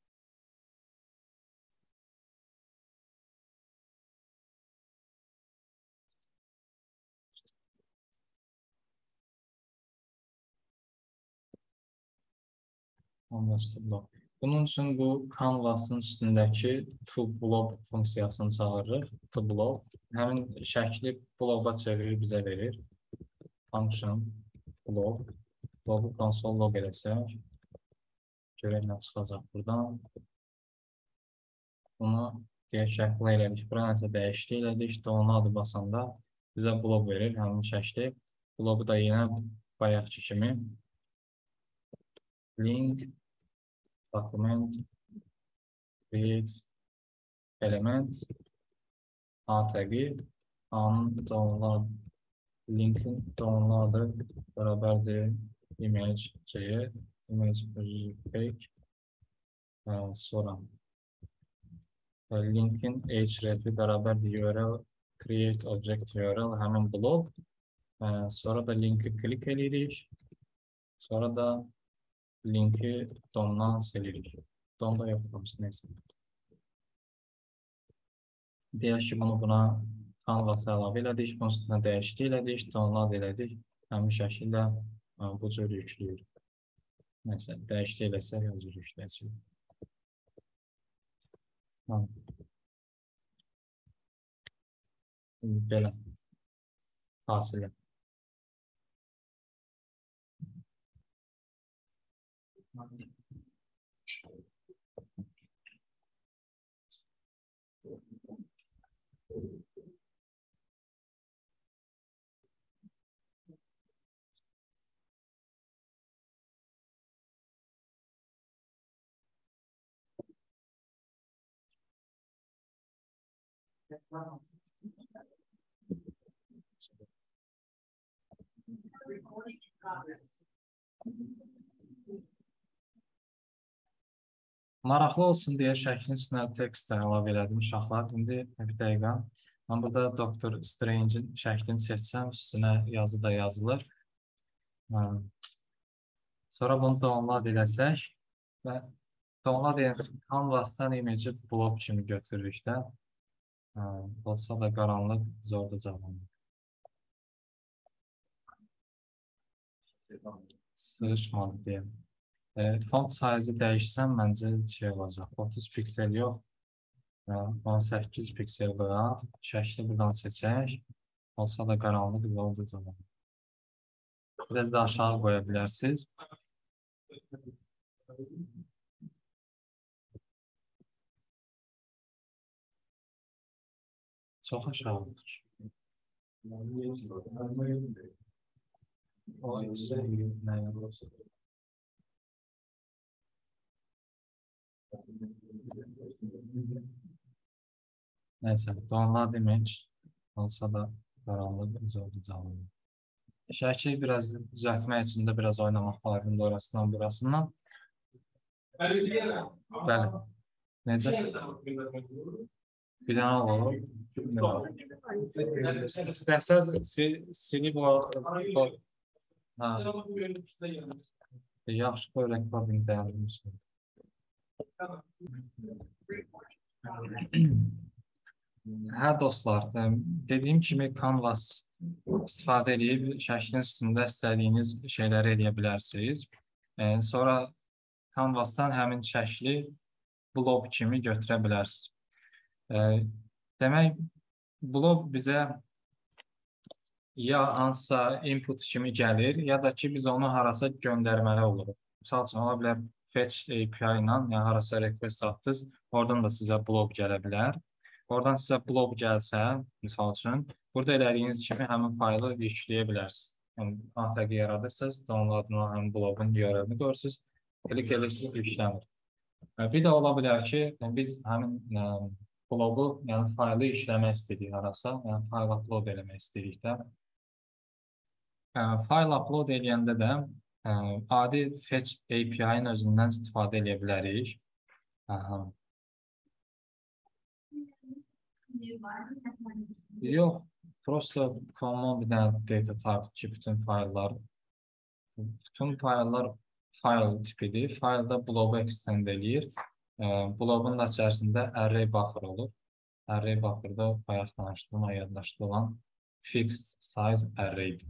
Canvas to blog. Bunun üçün bu Canvas'ın üstündəki to blog funksiyasını çağırırıq. To blog. Həmin şəkli bloga çevirir, bizə verir. Function blog. Blogu konsol log eləsək. Görək nə çıxacaq buradan. Bunu deyək şəklə elədik. Bura nəsə dəyişdi elədik. Onun adı basanda bizə blog verir, həmin şəkli. Blogu da yenə bayaqki kimi link, document, create, element, A təqi, A'nın download, linkin downloadı bərabərdir image.js, image.jpg, sonra linkin href'i bərabərdir URL, create object URL, həmin blog, sonra da linki klik edirik, sonra da linki domdan silirik. Domda yoxdur, neyse. Deyək ki, bunu buna Canvas əlavə elədik, bunun üstünə dəyişdi elədik, download elədik, həmin şəkildə bu cür yükləyir. Neyse, dəyişdi eləsək, o cür yükləyəcək. Belə, hasilə. Maraqlı olsun deyə şəklin üstünə tekst əlavə elədim uşaqlar. İndi bir dəqiqə. Mən burada Dr. Strange'in şəklini seçsəm, üstünə yazı da yazılır. Sonra bunu download eləsək və download edən Canvas'dan image blog kimi götürürük də. Olsa da qaranlıq zorda cavablanır. Sığışmadı deyəm. Font size dəyişsəm, məncə şey olacaq. 30 piksel yox. 18 piksel qıraq. Şəkli buradan seçək. Olsa da qaranlıq zorda cavablanır. Biraz da aşağı qoya bilərsiniz. Çox aşağıdır. O yüksək nə olursa. Neyse, download image olsa da qaranlıq zorda cavablanır. Şəkli biraz düzəltmək üçün də biraz oynamaq lazımdır orasından burasından. Bəli. Necə? Bir dənə olur. İstəsəz silib o... Yaxşı qoy rekording dəyərliyim. Hə dostlar, dediyim kimi Canvas istifadə edib şəklin üstündə istədiyiniz şeyləri edə bilərsiniz. Sonra Canvas'dan həmin şəkli blog kimi götürə bilərsiniz. Demək, blog bizə ya hansısa input kimi gəlir, ya da ki biz onu harasa göndərməli oluruq. Misal üçün, ola bilər Fetch API ilə, yəni harasa request atdınız, oradan da sizə blog gələ bilər. Oradan sizə blob gəlsə, misal üçün, burada elədiyiniz kimi həmin faylı yükləyə bilərsiniz. Yəni, ATG yaradırsınız, downloaduna həmin blobun URL-ni görürsünüz, klik edirsiniz, yüklənir. Bir də ola bilər ki, biz həmin blobu, yəni faylı işləmək istəyirik harasa, yəni fayl upload eləmək istəyirik də. Fayl upload eləyəndə də adi Fetch API-nin özündən istifadə edə bilərik. Yox, prosta common bir dənə data type ki, bütün fayllar fayl tipidir. Faylda blobu extend eləyir. Blobun da içərisində array buffer olur. Array buffer'da bayaq danışdığım, yadlaşdırılan fixed size array'dir.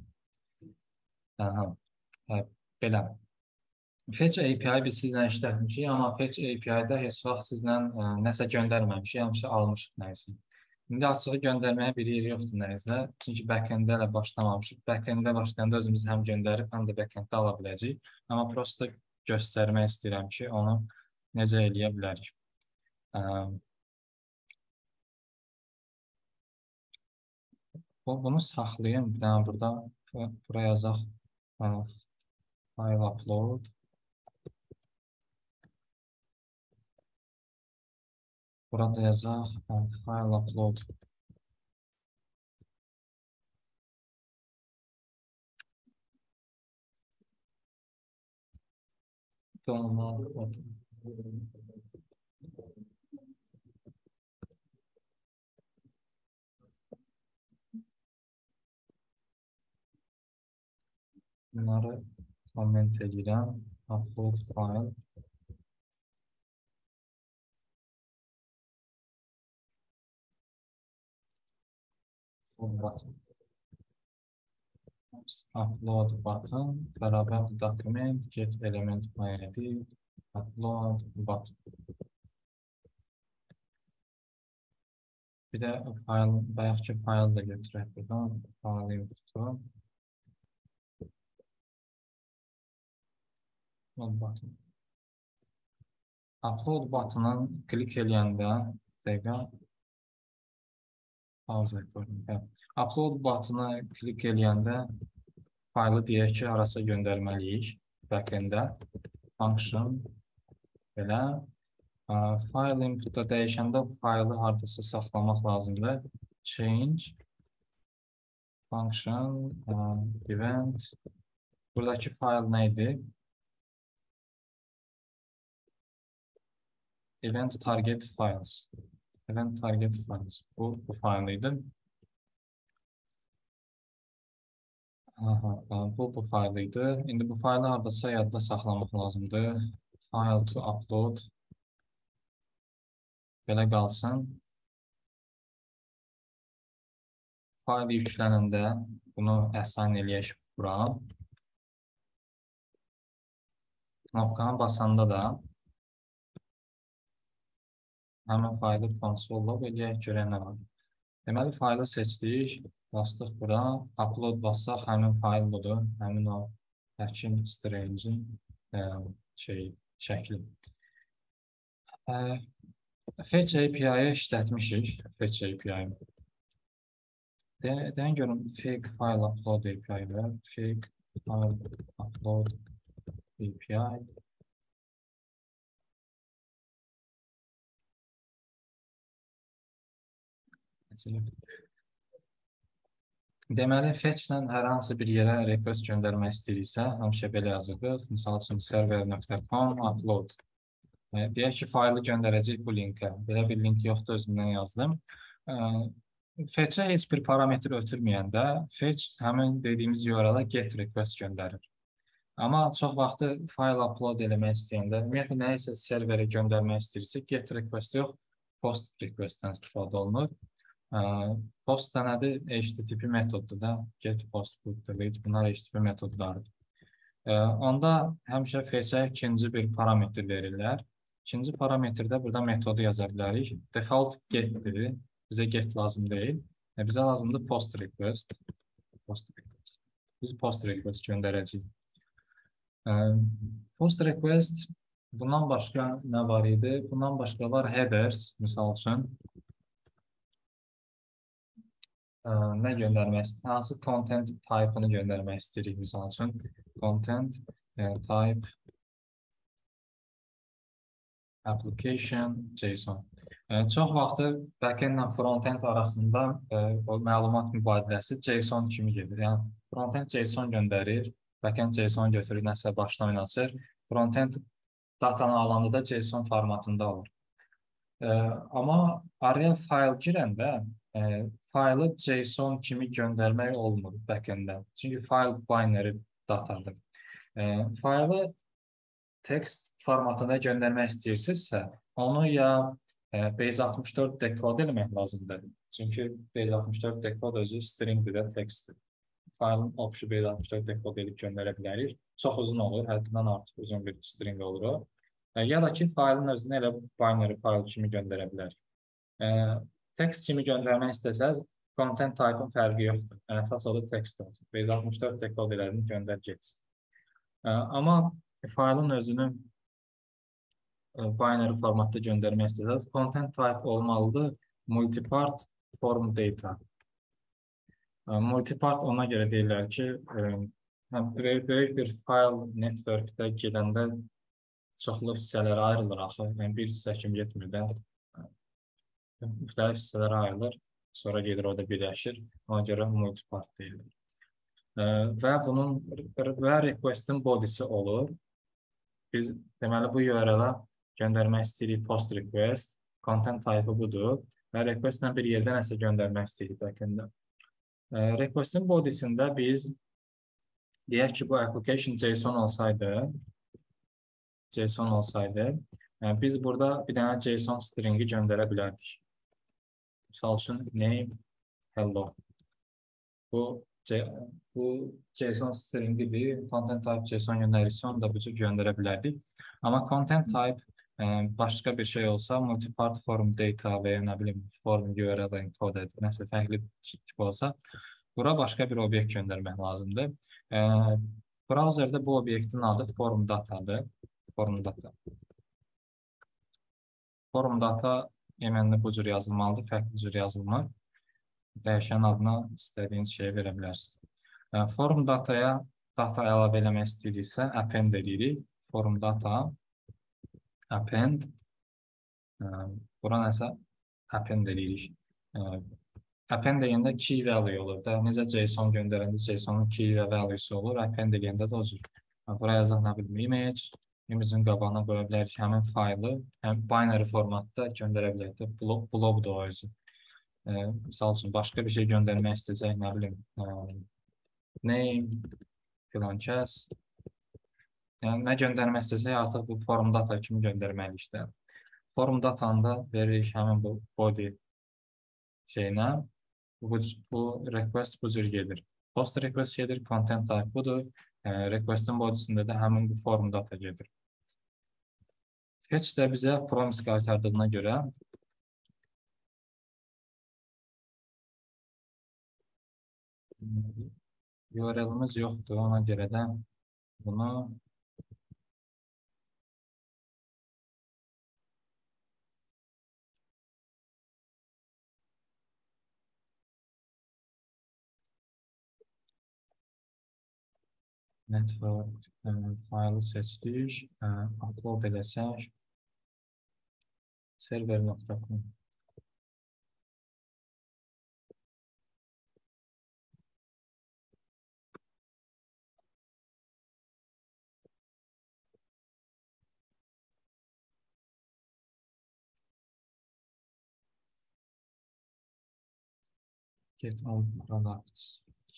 Belə. Fetch API biz sizlə işlətmişik, amma Fetch API-də heç vaxt sizlə nəsə göndərməmişik, həmişə almışıq nəyisə. İndi açığı göndərməyə bir yer yoxdur nəyizə. Çünki backend-də ilə başlamamışıq. Backend-də başlayanda özümüz həm göndərib, həm də backend-də ala biləcəyik. Amma prosta göstərmək istəyirəm ki, onu necə eləyə bilərik. Bunu saxlayayım. Bir dənə burada, buraya yazaq file upload. Burada yazaq file upload. Download. Bunları comment edirəm. Upload file. Upload button, beraber document, get element ID, upload button. Bir de bayaqki fayl da götürək buradan. Faylı tutup. Upload button'a klik eləyəndə upload button'a klik eləyəndə faylı deyək ki, harasa göndərməliyik backend-də. Function belə. File inputda dəyişəndə faylı haradasa saxlamaq lazımdır. Change function event. Buradakı fayl neydi? Event target files. Event target files. Bu faylıydı. Bu faylıydı. İndi bu faylı haradasa yadda saxlamaq lazımdır. File to upload. Belə qalsın. Fayl yüklənəndə bunu assign eləyək bura. Knopkanı basanda da həmin faylı konsolla eləyək, görək nə var. Deməli, faylı seçdik, bastıq bura, upload bassaq, həmin fayl budur, həmin o həkim strange'in şəkli. Fetch API-yə işlətmişik, Fetch API-yə. Deyən görüm, fake file upload API var, fake file upload API. Deməli, fetch-lə hər hansı bir yerə request göndərmək istəyiriksə, həmişə belə yazırıq. Misal üçün, server.com upload. Deyək ki, faylı göndərəcək bu linkə. Belə bir link yoxdur, özümdən yazdım. Fetch-ə heç bir parametr ötürməyəndə, fetch həmin dediyimiz URL-a get request göndərir. Amma çox vaxtı fayl upload eləmək istəyəndə, ümumiyyətlə nəyisə serverə göndərmək istəyirsə, get request yox, post request-dən istifadə olunur. Post nədir? HTTP metoddur da. Get, post, put, delete. Bunlar HTTP metodlardır. Onda həmişə fetch-ə ikinci bir parametr verirlər. İkinci parametrdə burada metodu yaza bilərik. Default getdir. Bizə get lazım deyil. Bizə lazımdır post request. Biz post request göndərəcəyik. Post request bundan başqa nə var idi? Bundan başqa var headers, misal üçün. nə göndərmək istəyirik? Hansı content type-ını göndərmək istəyirik misal üçün? Content type application JSON. Çox vaxtı backend ilə frontend arasında o məlumat mübadiləsi JSON kimi gedir. Yəni frontend JSON göndərir, backend JSON götürür, nəsə başdan oynasır. Frontend datanı alanda da JSON formatında alır. Amma araya fayl girəndə faylı JSON kimi göndərmək olmur backend-də. Çünki fayl binary datadır. Faylı text formatında göndərmək istəyirsinizsə, onu ya Base64 dekod eləmək lazımdır. Çünki Base64 dekod özü stringdir də textdir. Faylın opşu Base64 dekod edib göndərə bilərik. Çox uzun olur, həddindən artıq uzun bir string olur o. Ya da ki, faylın özünü elə binary fayl kimi göndərə bilərik. Text kimi göndərmək istəsəz, content type-ın fərqi yoxdur. Əsas odur text olsun. Base64 dekod elədin, göndər getsin. Amma faylın özünü binary formatda göndərmək istəsəz, content type olmalıdır multipart form data. Multipart ona görə deyirlər ki, böyük bir fayl networkdə gedəndə çoxlu hissələrə ayrılır axı. Yəni bir hissə kimi getmir də. Müxtəlif hissələrə ayrılır. Sonra gedir orada birləşir. Ona görə multipart deyilir. Və request-in body'si olur. Biz deməli bu URL-ə göndərmək istəyirik post request. Content type-ı budur. Və request-lə bir yerdən nəsə göndərmək istəyirik backend-də. Request-in body'sində biz deyək ki, bu application JSON olsaydı, biz burada bir dənə JSON stringi göndərə bilərdik. Misal üçün, name, hello. Bu JSON stringidir, content type JSON göndərirsə, onu da bu cür göndərə bilərdik. Amma content type başqa bir şey olsa, multipart form data və ya nə bilim, form URL encoded, nəsə fərqli tip olsa, bura başqa bir obyekt göndərmək lazımdır. Browserdə bu obyektin adı form datadır. Form data yeməndə bu cür yazılmalıdır, fərqli cür yazılmır. Dəyişən adına istədiyiniz şeyi verə bilərsiniz. Form dataya data əlavə eləmək istəyiriksə, append edirik. Form data, append. Bura nəsə append edirik. Append edəndə key value olur da. Necə JSON göndərəndə JSON-un key və value'su olur. Append edəndə də o cür. Buraya yazaq nə bilim image. Image'in qabağına qoya bilərik həmin faylı, həm binary formatda göndərə bilərik. Blobdur o özü. Misal üçün, başqa bir şey göndərmək istəyəcək, nə bilim, name, filan kəs. Yəni, nə göndərmək istəyəcək, artıq bu form data kimi göndərməliyik də. Form datanda veririk həmin bu body şeyinə. Bu request bu cür gedir. Post request gedir, content type budur. Request-in bodisində də həmin bu form data gedir. Fetch də bizə promise qaytardığına görə URL-imiz yoxdur, ona görə də bunu network faylı seçdik, upload eləsək server.com get all products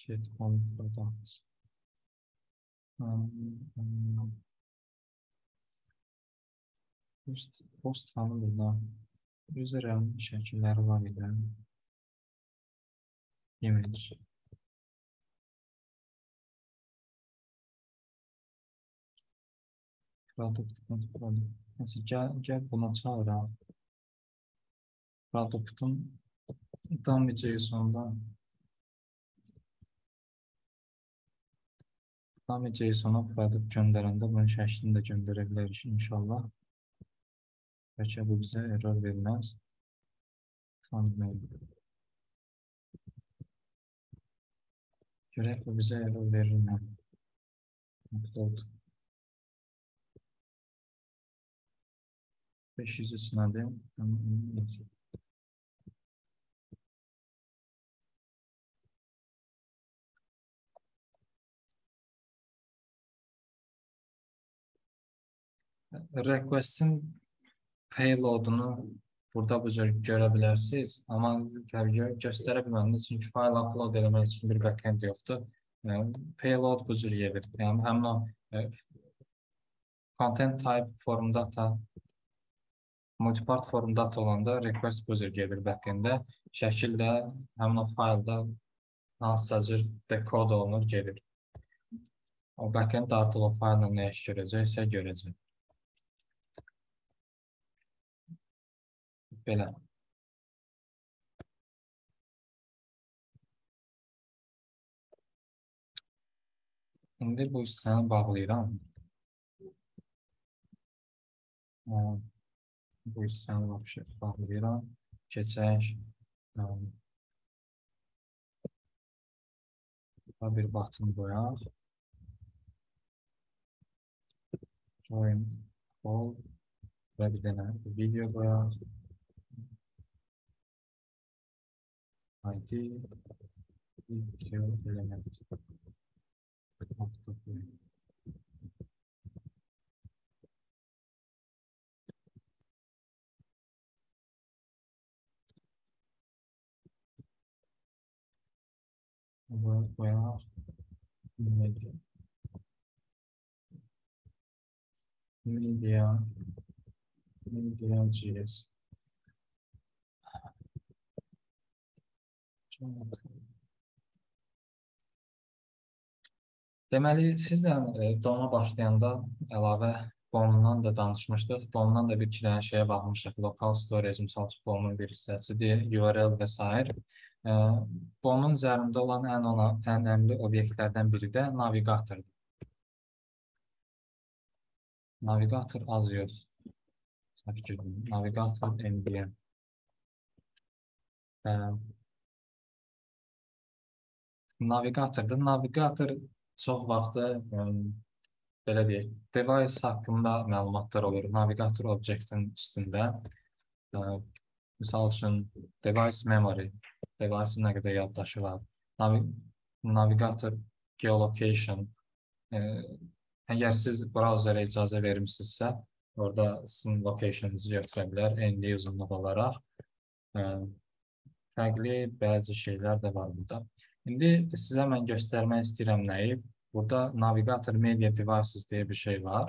post fanı burada user-ın şəkilləri var idi. Image. Product. Neyse, gel buna çağıralım. Produktun JSON-a produkt göndərəndə bunun şəklini də göndərə bilərik inşallah. Bəlkə bu bizə error verməz. Görək bu bizə error verirmi? Upload 500'ü sınadım. Request'in payload'unu burada bu cür görə bilərsiniz. Amma təbii göstərə bilməmdir. Çünki fayl upload eləmək üçün bir backend yoxdur. Payload bu cür gedir. Yəni həmin o content type form data, multipart form data olanda request bu cür gedir backenddə. Şəkil də həmin o faylda hansısa cür dekod olunur, gedir. O backend artıq o faylla nə iş görəcəksə görəcək. Belə. İndi bu hissəni bağlayıram. Bu hissəni bağlayıram. Keçək. Bir button qoyaq. Join call və bir dənə video qoyaq. ID video element. Qoyaq. Media.js. Deməli, sizlə doma başlayanda əlavə BOM-dan da danışmışdıq. BOM-dan da bir iki dənə şeyə baxmışdıq. Local storage, misal üçün BOM-un bir hissəsidir, URL və s. BOM-un üzərində olan ən önəmli obyektlərdən biri də navigatordur. Navigator az yox. Navigator NVM. Navigatordur. Navigator çox vaxtı belə deyək, device haqqında məlumatlar olur. Navigator objektin üstündə. Misal üçün, device memory, device nə qədər yaddaşı var. Navigator geolocation. Əgər siz browserə icazə vermişsinizsə, orada sizin location'ınızı götürə bilər, enli uzunluq olaraq. Fərqli bəzi şeylər də var burada. İndi sizə mən göstərmək istəyirəm nəyi. Burada Navigator Media Devices deyə bir şey var.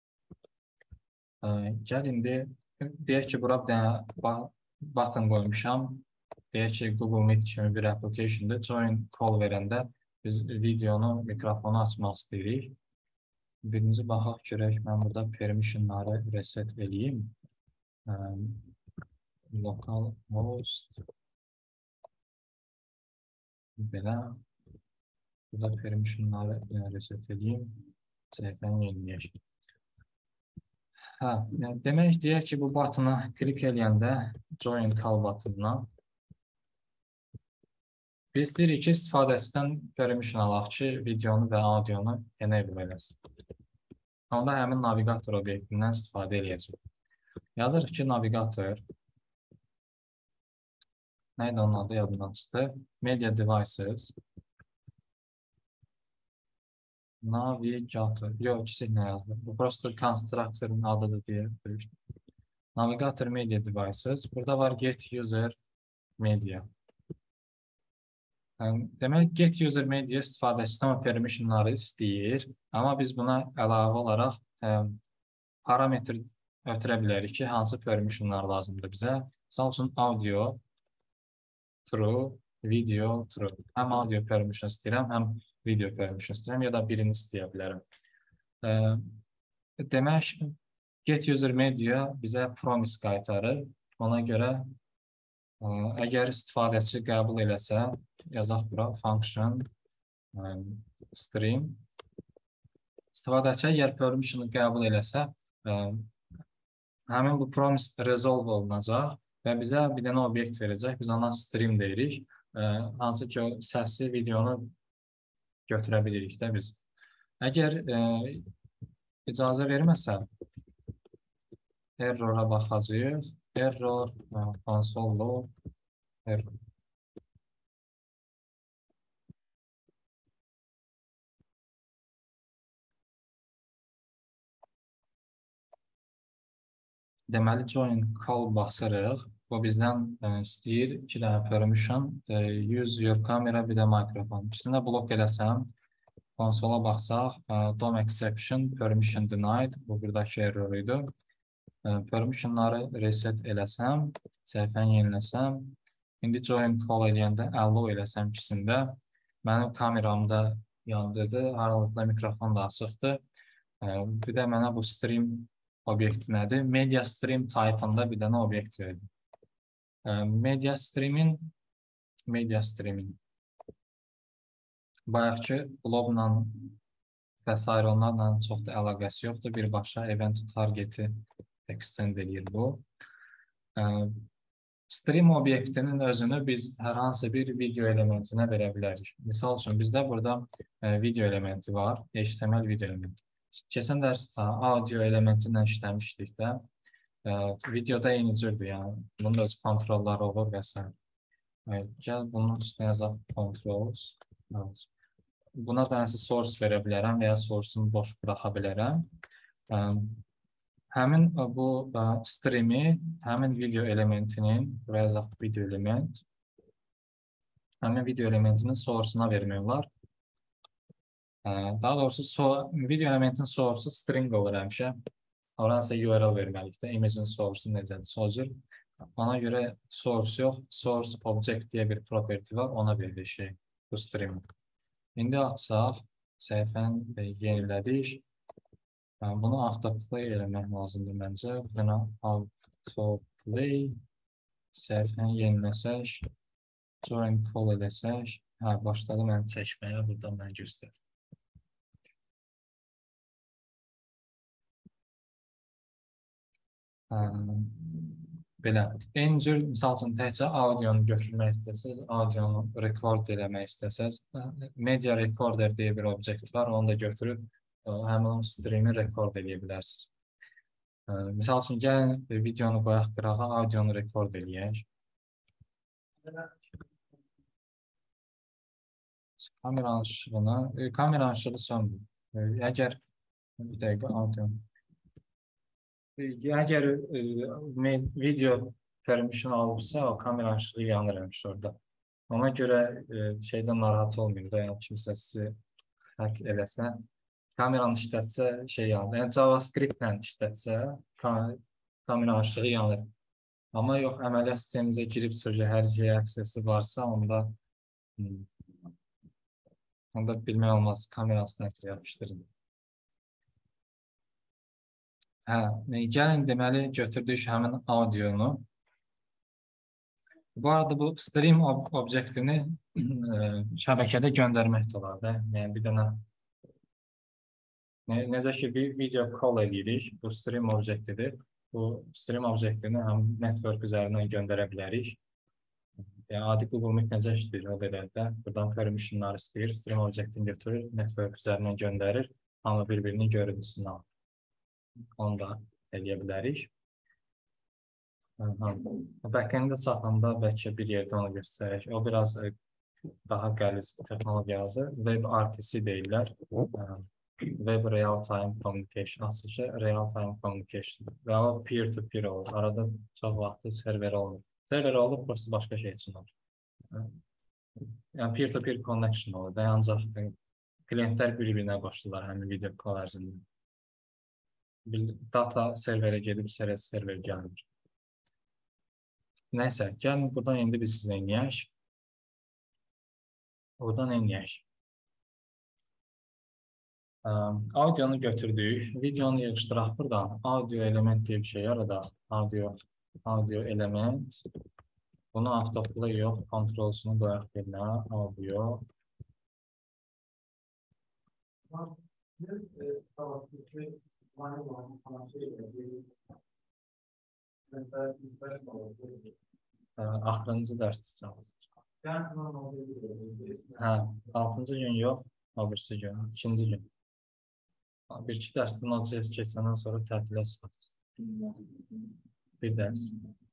Gəl indi, deyək ki, bura bir dənə button qoymuşam. Deyək ki, Google Meet kimi bir application'da join call verəndə biz videonu, mikrofonu açmaq istəyirik. Birinci baxaq görək, mən burada permissionları reset edeyim. Local host. Belə. Burada permissionları reset edeyim. Səhifəni yeniləyək. Demək deyək ki, bu butona klik eləyəndə join call butonuna biz deyirik ki, istifadəçidən permission alaq ki, videonu və audionu enable eləsin. Onda həmin navigator obyektindən istifadə edəcək. Yazırıq ki, navigator nəydi onun adı yadımdan çıxdı? Media Devices Navigator. Yox, kiçik nə yazdı? Bu prosto constructor'ın adıdır deyə bilmişdim. Navigator Media Devices. Burada var Get User Media. Demək, Get User Media istifadəçidən permissionları istəyir. Amma biz buna əlavə olaraq parametr ötürə bilərik ki, hansı permissionlar lazımdır bizə. Misal üçün, audio true, video true. Həm audio permission istəyirəm, həm video permission istəyirəm, ya da birini istəyə bilərəm. Demək, Get User Media bizə promise qaytarır. Ona görə, əgər istifadəçi qəbul eləsə, yazaq bura, function, stream. İstifadəçi əgər permissionu qəbul eləsə, həmin bu promise resolve olunacaq və bizə bir dənə obyekt verəcək. Biz ona stream deyirik. Hansı ki, o səsi, videonu götürə bilirik də biz. Əgər icazə verməsə, errora baxacağıq. Error, console log, error. Deməli, join call basırıq. Bu bizdən istəyir 2 dənə permission, use your camera, bir də mikrofon. İkisini də blok eləsəm, konsola baxsaq, DOM exception, permission denied, bu buradakı error idi. Permissionları reset eləsəm, səhifəni yeniləsəm, indi join call eləyəndə allow eləsəm ikisində, mənim kameramda yandıdır, aranızda mikrofon da açıqdır. Bir də mənə bu stream obyekti nədir? Media stream type-ında bir dənə obyekt verdim. Media stream'in bayaqki blogla və s. onlarla çox da əlaqəsi yoxdur. Birbaşa event targeti extend edir bu. Stream obyektinin özünü biz hər hansı bir video elementinə verə bilərik. Misal üçün, bizdə burada video elementi var, HTML video elementi. Keçən dərs audio elementi ilə işləmişdik də, videoda eyni cürdür, yəni bunun öz kontrolları olur və s. Gəl bunun üstünə yazaq controls. Buna da nəsə source verə bilərəm və ya source-unu boş buraxa bilərəm. Həmin bu streami, həmin video elementinin, buraya yazaq video element, həmin video elementinin source-una vermək olar. Daha doğrusu video elementin source-u string olur həmişə. Oransa URL verməlik də, imagine source-u necədir, sözür. Ona görə source yox, source object deyə bir property var, ona verilir şey, bu stream. İndi açsaq, səhifəni yenilədik. Bunu autoplay eləmək lazımdır məncə. Buna autoplay, səhifəni yeniləsək, join call edəsək, başladı mən çəkməyə, buradan mən göstərim. Belə, eyni cür, misal üçün, təkcə audionu götürmək istəsəz, audionu record eləmək istəsəz, media recorder deyə bir obyekt var, onu da götürüb həmin streami record edə bilərsiniz. Misal üçün, gəlin videonu qoyaq qırağa, audionu record eləyək. Kameranın işığı söndür. Əgər, bir dəqiqə, audionu. Əgər video permission alıbsa, o kamera işığı yanır həmişə orada. Ona görə şeydən narahat olmayın da, yəni kimsə sizi həkk eləsə, kameranı işlətsə şey yanır. Yəni JavaScript-lə işlətsə, kamera işığı yanır. Amma yox, əməliyyat sistemimizə girib sözə hər şeyə aksesi varsa, onda bilmək olmaz, kamerasını yapışdırın. Gəlin deməli götürdük həmin audionu. Bu arada bu stream obyektini şəbəkədə göndərmək də olar da. Yəni bir dənə necə ki bir video call edirik, bu stream obyektidir. Bu stream obyektini həm network üzərindən göndərə bilərik. Yəni adi Google Meet necə işləyir o qədərdə. Buradan permissionları istəyir, stream obyektini götürür, network üzərindən göndərir, amma bir-birinin görüntüsünü alır. Onu da eləyə bilərik. Backend-də çatanda bəlkə bir yerdə onu göstərək. O biraz daha qəliz texnologiyadır. WebRTC deyirlər. Web Real Time Communication. Açıqca Real Time Communication. Və o peer-to-peer olur. Arada çox vaxtı server olmur. Server olur, burası başqa şey üçün olur. Yəni peer-to-peer connection olur. Və ancaq klientlər bir-birinə qoşdular həmin video call ərzində. Data serverə gedib, server gəlir. Nəysə, gəlin buradan indi biz sizə inəyək. Buradan inəyək. Audionu götürdük. Videonu yığışdıraq buradan. Audio element deyə bir şey yaradaq. Audio element. Bunu autoplay yox, kontrolsunu qoyaq birinə. Audio. Axırıncı dərsdir. 6-cı gün yox. O birisi gün, ikinci gün. Bir-iki dərsdən Node.js keçəndən sonra tətilə çıxarsınız. Bir dərs.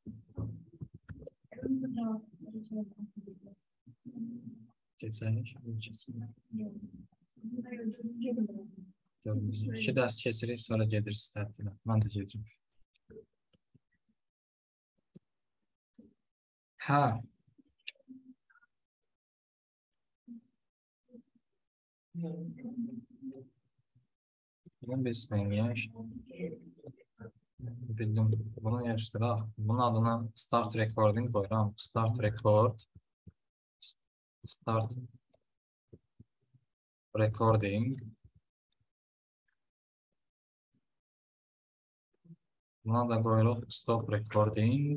Keçərik, İki dərs keçirik, sonra gedirsiniz tətilə. Mən də gedirəm. Hə. Bunun bir sinəyək. Bildim, bunu yarışdıraq. Bunun adına start recording qoyuram. Start record. Start recording. Buna da qoyuruq stop recording.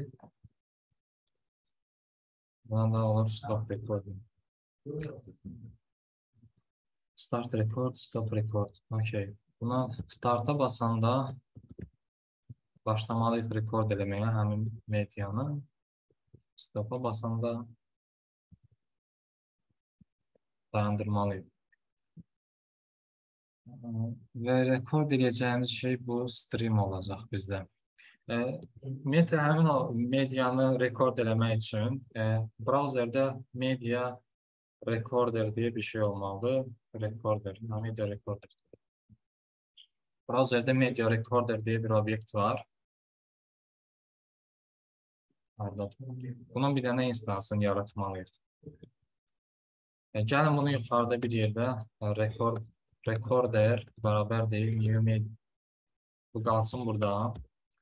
Buna da olur stop recording. Start record, stop record. Okay. Buna starta basanda başlamalıyıq rekord eləməyə həmin medianı. Stopa basanda dayandırmalıyıq. Və rekord edəcəyimiz şey bu stream olacaq bizdə. Ümumiyyətlə, həmin o medianı rekord eləmək üçün brauzerdə media recorder deyə bir şey olmalıdır. Recorder, media recorder. Brauzerdə media recorder deyə bir obyekt var. Bunun bir dənə instansını yaratmalıyıq. Gəlin bunu yuxarıda bir yerdə recorder bərabər deyil, new media. Bu qalsın burada.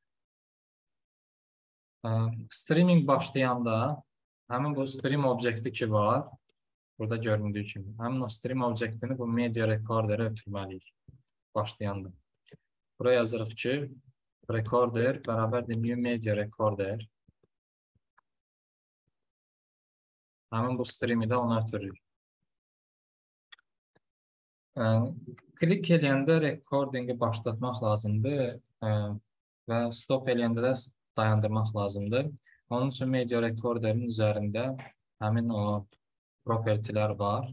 Streaming başlayanda həmin bu stream obyekti ki var, burada göründüyü kimi. Həmin o stream obyektini bu media recorderə ötürməliyik başlayanda. Buraya yazırıq ki, recorder bərabərdir new media recorder. Həmin bu streami də ona ötürürük. Klik eləyəndə recordingi başlatmaq lazımdır və stop eləyəndə də dayandırmaq lazımdır. Onun üçün media recorderin üzərində həmin o propertilər var.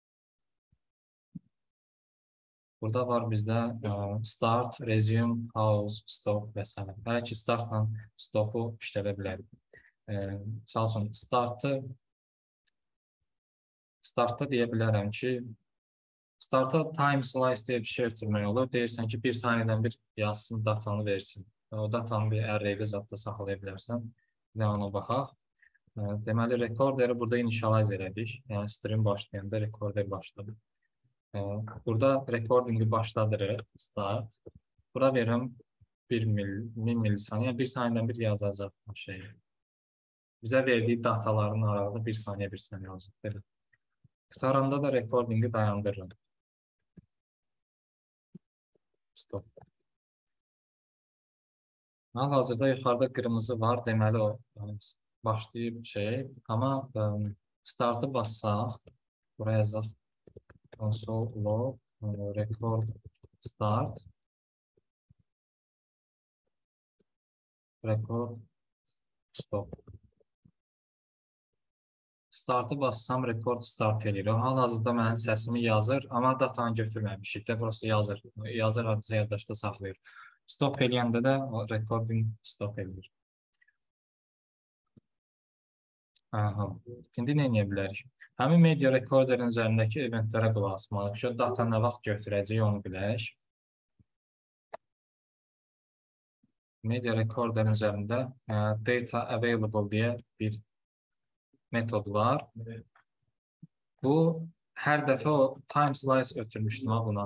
Burada var bizdə start, resume, pause, stop və s. Hələ ki, startla stopu işlədə bilərik. Sağ olsun, startda deyə bilərəm ki, starta time slice deyə bir şey ötürmək olur. Deyirsən ki, bir saniyədən bir yazsın, datanı versin. O datanı bir array'də zadda saxlaya bilərsən. Bir də ona baxaq. Deməli, recorderi burada initialize elədik. Yəni, stream başlayanda recorder başladı. Burada recordingi başladırıq, start. Bura verirəm 1000 milisaniyə, bir saniyədən bir yazacaq şeyi. Bizə verdiyi dataların aralığı bir saniyə olacaq. Qutaranda da recordingi dayandırırım. Stop. Hal-hazırda yuxarıda qırmızı var, deməli o başlayıb şey. Amma startı bassaq, buraya yazaq console log record start record stop. Startı bassam record start edir. O hal-hazırda mənim səsimi yazır, amma datanı götürməmişik də, prosto yazır. Yazır, hadisə yaddaşda saxlayır. Stop eləyəndə də recording stop edir. İndi nə edə bilərik? Həmin media recorderin üzərindəki eventlərə qulaq asmalıyıq ki, data nə vaxt götürəcək onu bilək. Media recorderin üzərində data available deyə bir metod var. Bu, hər dəfə o time slice ötürmüşdüm buna.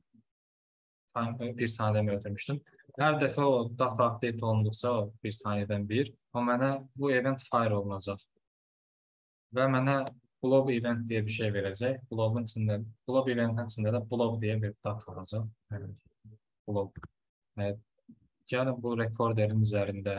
Bir saniyədən ötürmüşdüm. Hər dəfə o data update olunduqsa bir saniyədən bir, o mənə bu event fire olunacaq. Və mənə blob event deyə bir şey verəcək. Blob eventin içində də blob deyə bir data olacaq. Blob. Gəlin bu recorderin üzərində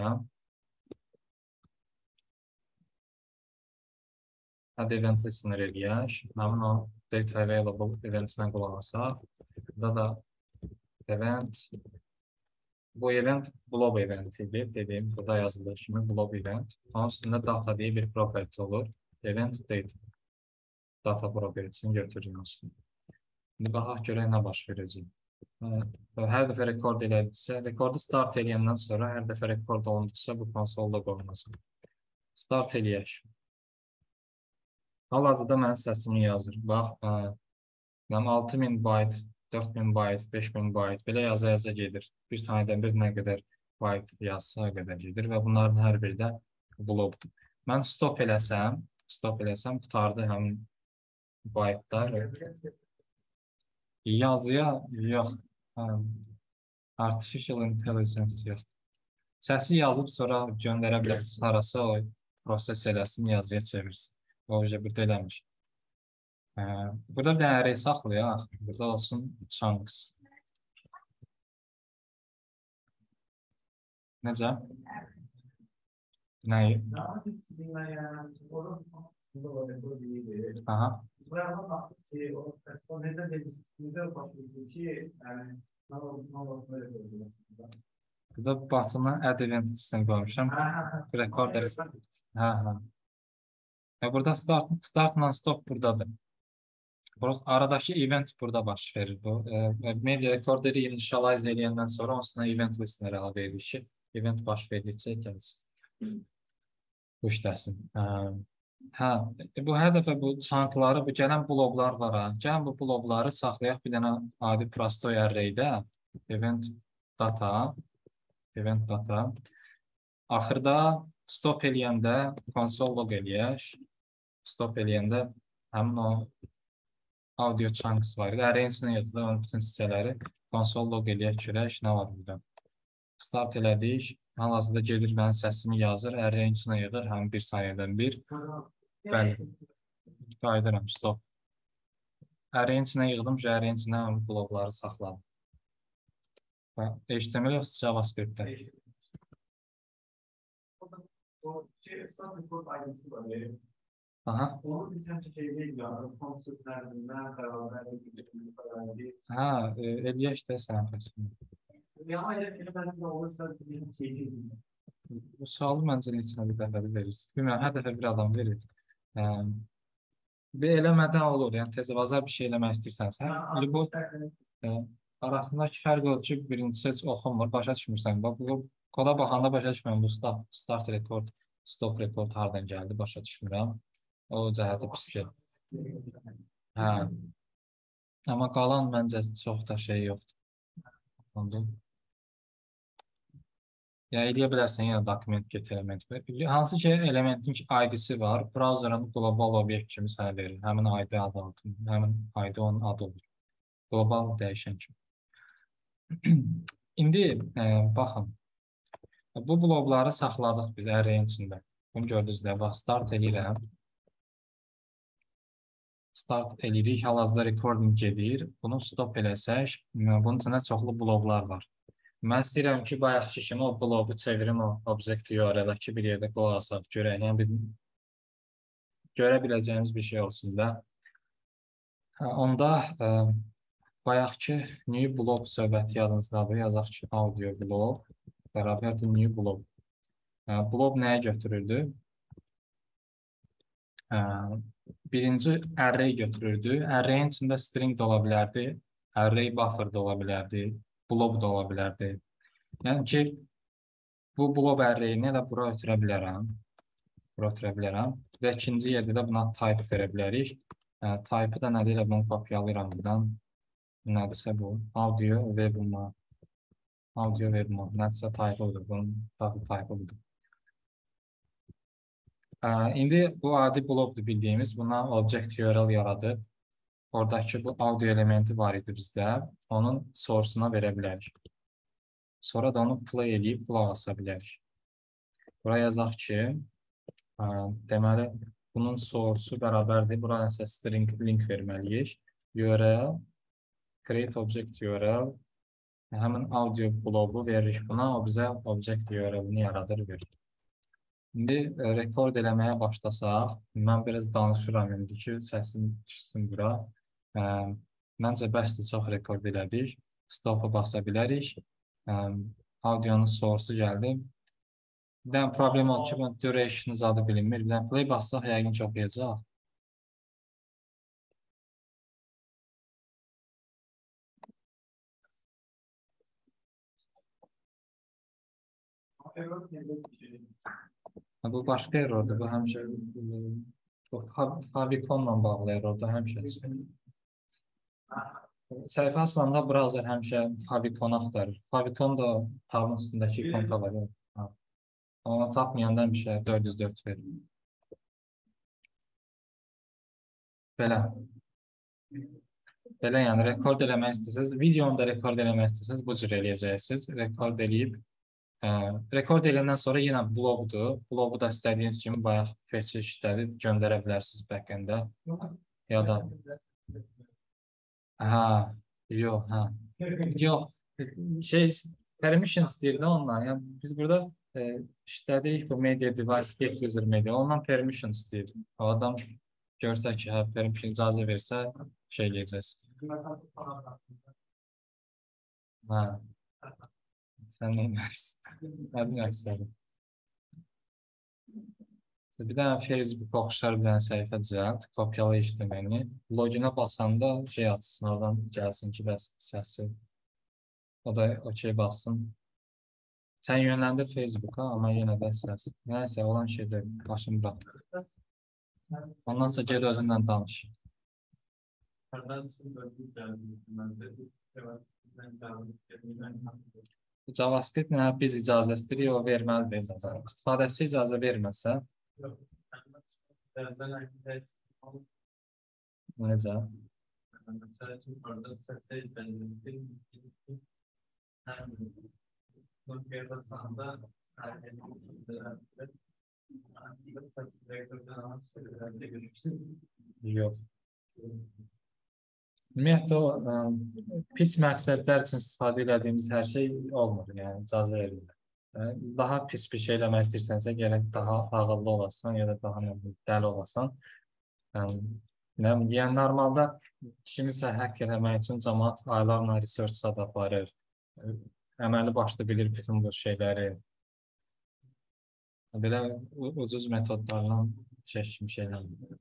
add eventli sınır eləyək. Həmin o data available eventindən qulaq asaq. Burada da event. Bu event blob eventidir. Dediyim, burada yazıldığı kimi blob event. Onun üstündə data deyə bir property olur. Event data. Data property'sini götürürük aslında. İndi baxaq görək nə baş verəcək. Hər dəfə rekord elədiksə, rekordu start eləyəndən sonra hər dəfə rekord olunduqsa bu konsolda qoyulacaq. Start eləyək. Hal-hazırda mənim səsimi yazır. Bax, 6000 bayt, 4000 bayt, 5000 bayt belə yaza-yaza gedir. Bir saniyədən bir nə qədər bayt yazsa qədər gedir və bunların hər biri də blokdur. Mən stop eləsəm, qutardı həmin baytlar. Yazıya yox. Artificial intelligence yox. Səsi yazıb sonra göndərə bilərsin. Harasa o proses eləsin, yazıya çevirsin. O burada eləmiş. Burada bir dənə array saxlayaq. Burada olsun chunks. Necə? Nəyi? Aha. Burada batından add event sistemi qoymuşam. Recorder. Hə. Burada start non-stop buradadır. Aradakı event burada baş verir. Bu media recorderi initialize edəndən sonra onsuna event listləri əlavə edirik ki, event baş verdikcə gəlsin. Bu işləsin. Bu hər dəfə bu chunkları, bu gələn bloklar var ha. Gəlin bu blokları saxlayaq bir dənə adi prostoy arraydə event data. Axırda stop eləyəndə console log eləyək. Stop eləyəndə həmin o audio chunks var. Arrayın içində yatılır onun bütün hissələri. Console log eləyək görək nə var burada. Start elədik. Hal-hazırda gedir mənim səsimi yazır. Arrayın içində yığır həmin bir saniyədən bir. Bəli. Qayıdıram. Stop. Arrayın içində yığdım. Arrayın içində həmin blokları saxladım. HTML yoxsa JavaScript-də? Aha. Eləyək də sən. Bu sualı məncə neçə bir dəfə verirsiniz. Bilmirəm, hər dəfə bir adam verir. Bir eləmədən olur. Yəni, tezavazar bir şey eləmək istəyirsənsə. Bu arasındakı fərq olur ki, birincisi heç oxunmur, başa düşmürsən. Bu koda baxanda başa düşmürəm. Bu start record, stop record hardan gəldi, başa düşmürəm. O cəhəti pisdir. Amma qalan məncə çox da şey yoxdur. Ya eləyə bilərsən, yenə document get element. Hansı ki, elementin ID-si var, browserın global obyekt kimi sənə verir. Həmin ID adı altında, həmin ID onun adı olur. Global dəyişən kimi. İndi baxın, bu blokları saxladıq biz arrayın içində. Bunu gördünüz də, start edirəm. Start edirik, hal-hazırda recording gedir. Bunu stop eləsək, bunun içində çoxlu bloklar var. Mən istəyirəm ki, bayaqki kimi o bloku çevirim o object URL-ə ki, bir yerdə qulaq asaq, görək. Yəni, görə biləcəyimiz bir şey olsun da. Onda bayaqki new blok söhbəti yadınızdadır. Yazaq ki, audio blok bərabərdir new blok. Blok nəyə götürürdü? Birinci array götürürdü. Arrayın içində string də ola bilərdi. Array buffer da ola bilərdi. Blob da ola bilərdi. Yəni ki, bu blob arrayini elə bura ötürə bilərəm. Və ikinci yerdə də buna type verə bilərik. Type-ı da nədir elə bunu kopyalayıram buradan. Nədirsə bu? Audio web mod. Nədirsə type-ıdır. Bunun type-ıdır. İndi bu adi blokdur bildiyimiz. Buna object URL yaradıb. Oradakı bu audio elementi var idi bizdə. Onun source-una verə bilərik. Sonra da onu play eləyib qulaq asa bilərik. Buraya yazaq ki, deməli, bunun source-u bərabərdir. Buraya nəsə string link verməliyik. URL, create object URL, həmin audio bloku veririk buna. O bizə object URL-ini yaradır, verir. İndi rekord eləməyə başlasaq, mən biraz danışıram indi ki, səsim çıxsın bura. Məncə bəsdir, çox rekord elədik. Stop'a basa bilərik. Audionun source-u gəldi. Bir dənə problem oldu ki, duration adı bilinmir. Bir dənə play bassaq, yəqin ki, oxuyacaq. Bu başqa errordur. Bu həmişə bu Favicon-la bağlı errordur həmişə çıxır. Səhifə açılanda brauzer həmişə Favicon axtarır. Favicon da tabın üstündəki ikonka var. Onu tapmayanda həmişə 404 verir. Belə. Belə yəni rekord eləmək istəsəniz, videonu da rekord eləmək istəsəniz bu cür eləyəcəksiniz. Rekord eləyib, rekord eləyəndən sonra yenə bloqdur. Bloqu da istədiyiniz kimi bayaq fetch işlədib göndərə bilərsiniz backend-ə. Ya da yox, yox. Permission istəyir də ondan. Yəni biz burada işlədik bu media device get user media. Ondan permission istəyir. O adam görsə ki, permission icazə versə eləyəcəksiniz. Sən neyməlisin? Nədir əksəri? Bir dənə Facebook oxşar bir dənə səhifə düzəlt, kopyala işləməni. Loginə basanda açsın, oradan gəlsin ki, bəs səsi. O da okey bassın. Sən yönləndir Facebook'a, amma yenə də səs. Nəyəsə, olan şeydir, başını bırak. Ondan sonra ged özündən danış. JavaScript nə biz icazə istəyirik, o verməlidir icazə. İstifadəçi icazə verməsə, necə? Yox. Ümumiyyətlə, pis məqsədlər üçün istifadə edədiyimiz hər şey olmur, yəni icazə verilir. Daha pis bir şey eləmək istəyirsənsə, gərək daha ağıllı olasan, ya da daha dəli olasan. Yəni, normalda kimisə həkk eləmək üçün cəmaət aylarla research da aparır. Əməli başda bilir bütün bu şeyləri. Belə ucuz metodlarla kimi şeylərdir.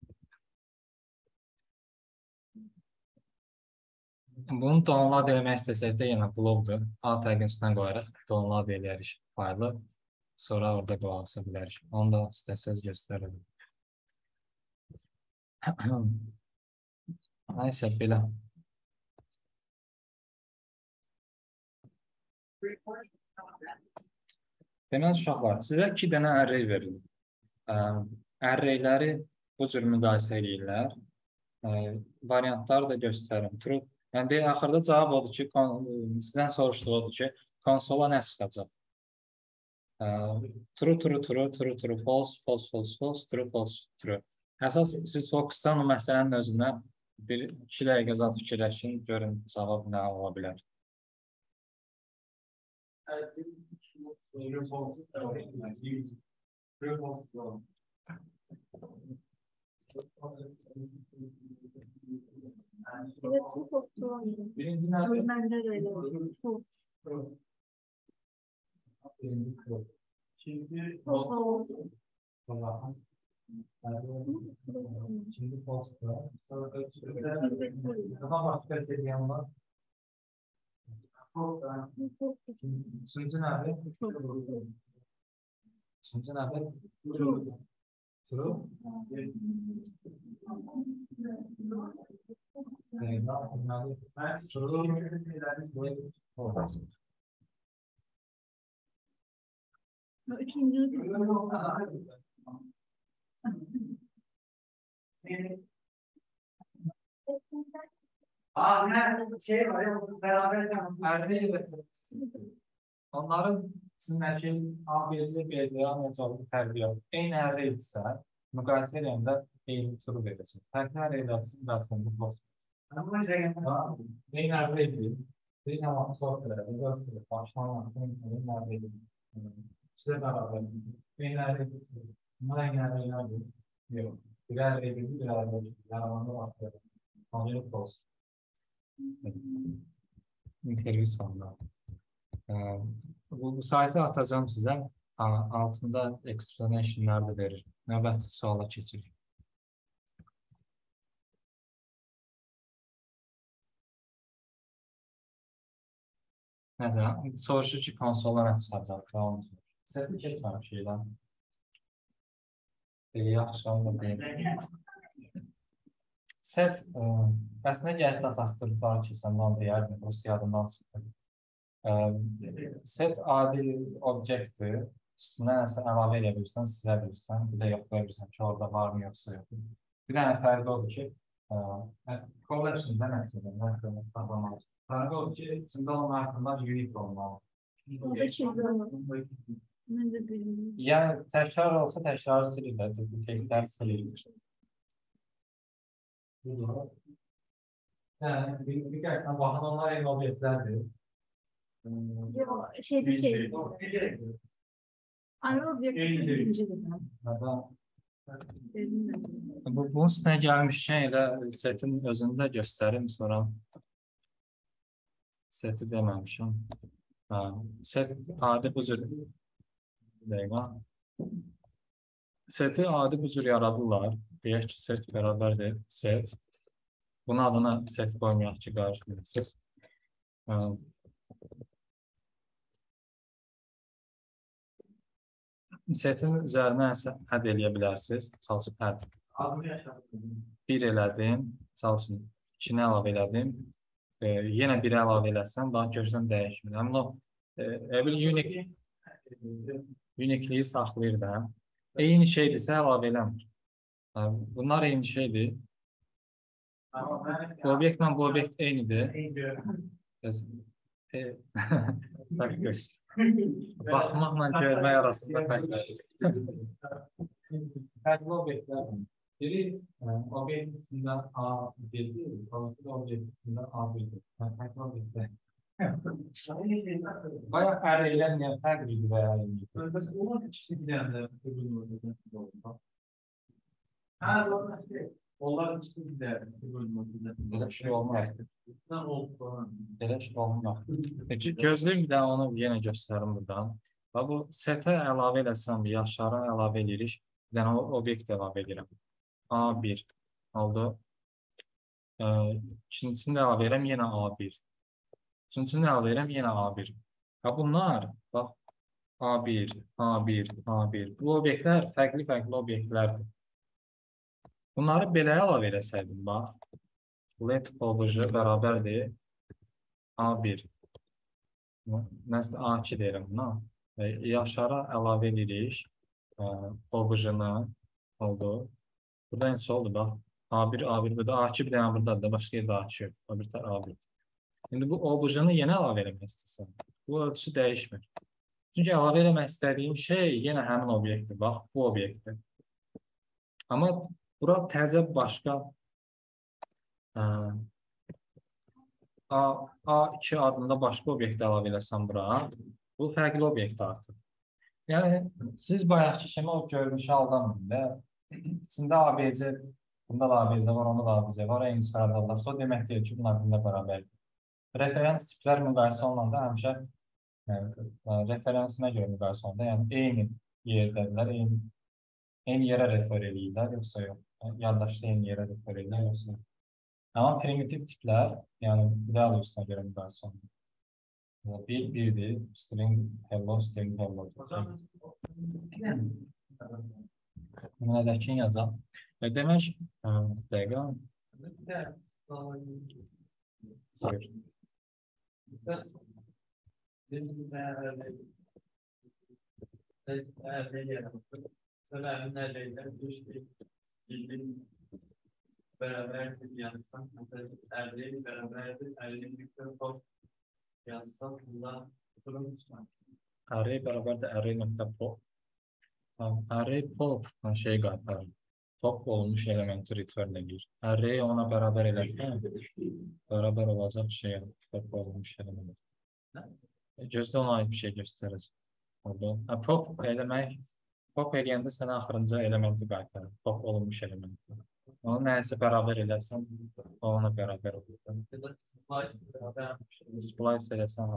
Bunu download eləmək istəsək də yenə blogdur. A təqinçdən qoyaraq download eləyərik faylı. Sonra orada qoyalsa bilərik. Onu da istəsəz göstəririk. Nəysə, belə. Deməli, uşaqlar, sizə 2 dənə array verilir. Arrayləri bu cür müqayisə edirlər. Variantları da göstərim. Yəni, axırda cavab odur ki, sizdən soruşduğu odur ki, konsola nə çıxacaq? True, true, true, true, true, false, false, false, false, true, false, true. Əsas siz fokusdan o məsələnin özünə 2 dəqiqə zat fikirləşin, görün cavab nə ola bilər. Evet, bu çok zor. Birinci nerede? Ben de öyle. Çok. Şimdi Şimdi posta. Daha başka bir yandan. Üçüncü nerede? Üçüncü nerede? True. Üçüncü. Şey var ya, beraber onların sizin ABC, BC, anlayacağınız tərbiyə eyni ərə etsə, müqayisə edəndə eyni turu verəcək. Fərqli ərə edəsin, zaten bu post. Eyni ərə edir. Bir zaman sort edədir, başlamasın, eyni ərə edir. İşte beraber, eyni ərə edir. Bunlar eyni ərə edir. Yox, bir ərə edir, bir ərə edir. Yaramanda başlayalım. Anlayıb post. İnterview sonunda. Bu saytı atacağım sizə. Altında explanation'lar da verir. Növbəti suala keçirik. Məsələn, soruşur ki, konsola nə çıxacaq? Seti keçməmiş şeydən. Yaxşı, onu da deyim. Set, əslində gəlib datasıdırları keçəndə onu deyərdim, Rusya adından çıxdı. Set adi obyektdir. Üstünə nəsə əlavə edə bilirsən, silə bilirsən, bir də yoxlaya bilirsən ki, orada var mı, yoxsa yoxdur. Bir dənə fərqi odur ki, collection'da nəticədə, saxlamaq. Fərqi odur ki, içində olan artımlar unique olmalı. Orada çizilir. Mən də bilmiyorum. Yəni, təkrar olsa təkrarı silir, duplikatlər silir. Yəni, bir qəqdən baxın, onlar eyni obyektlərdir. Yok, şey. Ana obyektin birincidir. Bunun üstünə gəlmişkən elə setin özünü də göstərim, sonra seti deməmişəm. Set adi bu cür seti adi bu cür yaradırlar. Deyək ki, set bərabərdir, set. Bunun adına set qoymayaq ki, qarşılayırsınız. Setin üzərinə hədd eləyə bilərsiniz. Misal üçün, hədd. 1 elədim, misal üçün, 2-ni əlavə elədim. Yenə 1-i əlavə eləsəm, daha gözdən dəyişmir. Amma bir unikliyi saxlayır da. Eyni şeydirsə, əlavə eləmir. Bunlar eyni şeydir. Bu obyektlə bu obyekt eynidir. Sağ görsün. Baxmaqla görmək arasında fərqlər. Fərqli obyektlər var. Biri obyekt içindən A1-dir, sonrası obyekt içindən A1-dir. Fərqli obyektlər. Bayaq ərəylənməyən fərqlidir və ərəylənməyən. Onlar ikisi deyəndə onlar ikisi deyəndə belə şey olmaz. Belə şey olmaz. Gözlüyüm bir də onu yenə göstərim buradan. Bu setə əlavə eləsəm, yaşara əlavə edirik. Bir dənə obyekt əlavə edirəm. A1 oldu. İkincisini də əlavə edirəm, yenə A1. Üçüncüsünü də əlavə edirəm, yenə A1. Bunlar, bax, A1, A1, A1. Bu obyektlər fərqli obyektlərdir. Bunları belə əlavə eləsəydim, bax. Let obj bərabərdir. A1. Məsələn, A2 deyirəm buna. Yaşara əlavə edirik. Obj'ını oldu. Burada necə oldu, bax. A1, A1, burada A2 bir dənə buradadır da, başqa yerdə A2. A1. İndi bu obj'ını yenə əlavə eləmək istəsəm. Bu ölçüsü dəyişmir. Çünki əlavə eləmək istədiyim şey yenə həmin obyektdir. Bax, bu obyektdir. Amma bura təzə başqa A2 adında başqa obyekt əlavə eləsəm bura, bu fərqli obyekt artıq. Yəni, siz bayaqki kimi o görünüşü aldanmayın da, içində ABC, bunda da ABC var, onda da ABC var, eyni sıradarlarsa, o demək deyil ki, bunlar bunda bərabərdir. Referans tiplər müqayisə olanda həmişə referensine görə müqayisə olanda, yəni eyni yerdədirlər, eyni yerə refer edirlər, yoxsa yox. Yaddaşda eyni yerə refer edirlər, yoxsa yox. Amma primitiv tiplər, yəni real üstünə görə müqayisə olunur. Birdir, string hello. Nədəkin yazaq. Demək, dəqiqə. Buyur. Beraberdir yazsam, erdeği beraberdir, erdeği büyükleri top yazsam, bundan durum çıkmaz. Array beraberdir, array.pop. Array pop şey qaytarır. Pop olmuş elementi return edir. Array ona beraber elərkən, beraber olacaq şey, pop olmuş element. Gözdə ona ait bir şey göstərir. Pop eləmək, pop eləyəndə sənə axırıncı elementi qaytarır. Pop olmuş elementi. Onu nəyəsə bərabər eləsən, ona bərabər olur. Splice eləsən,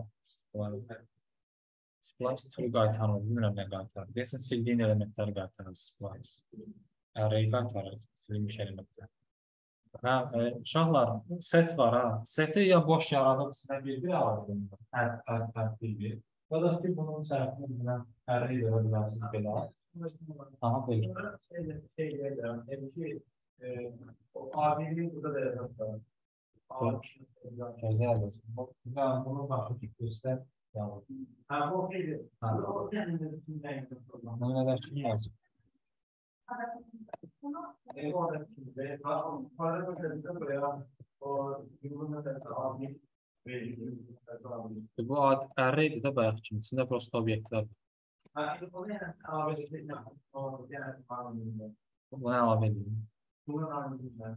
splice true qaytarır, bilmirəm nə qaytarır. Deyəsən, sildiyin elementləri qaytarır splice. Array qaytarır, silinmiş elementlər. Uşaqlar, set var ha. Seti ya boş yaradıb, sinə bir-bir alır. Hər bir. O da ki bunun sərfini bilən ərə görə bilərsiniz belə. Aha, buyur. O abiliği burada da yazar. Gözəldir. Bunu baxıb göstər. Ha, bu okeydir. Ha. O kendine düşünmeyin. Bunu nə də kim yazıb? Oradaki ve para ödedi buraya o yılın ödedi abi ve Bu ərə idi də bayaq kimi. İçində prosta obyektlər. ha onu yani abi o yani abi Bunu əlavə edeyim. bunun ardından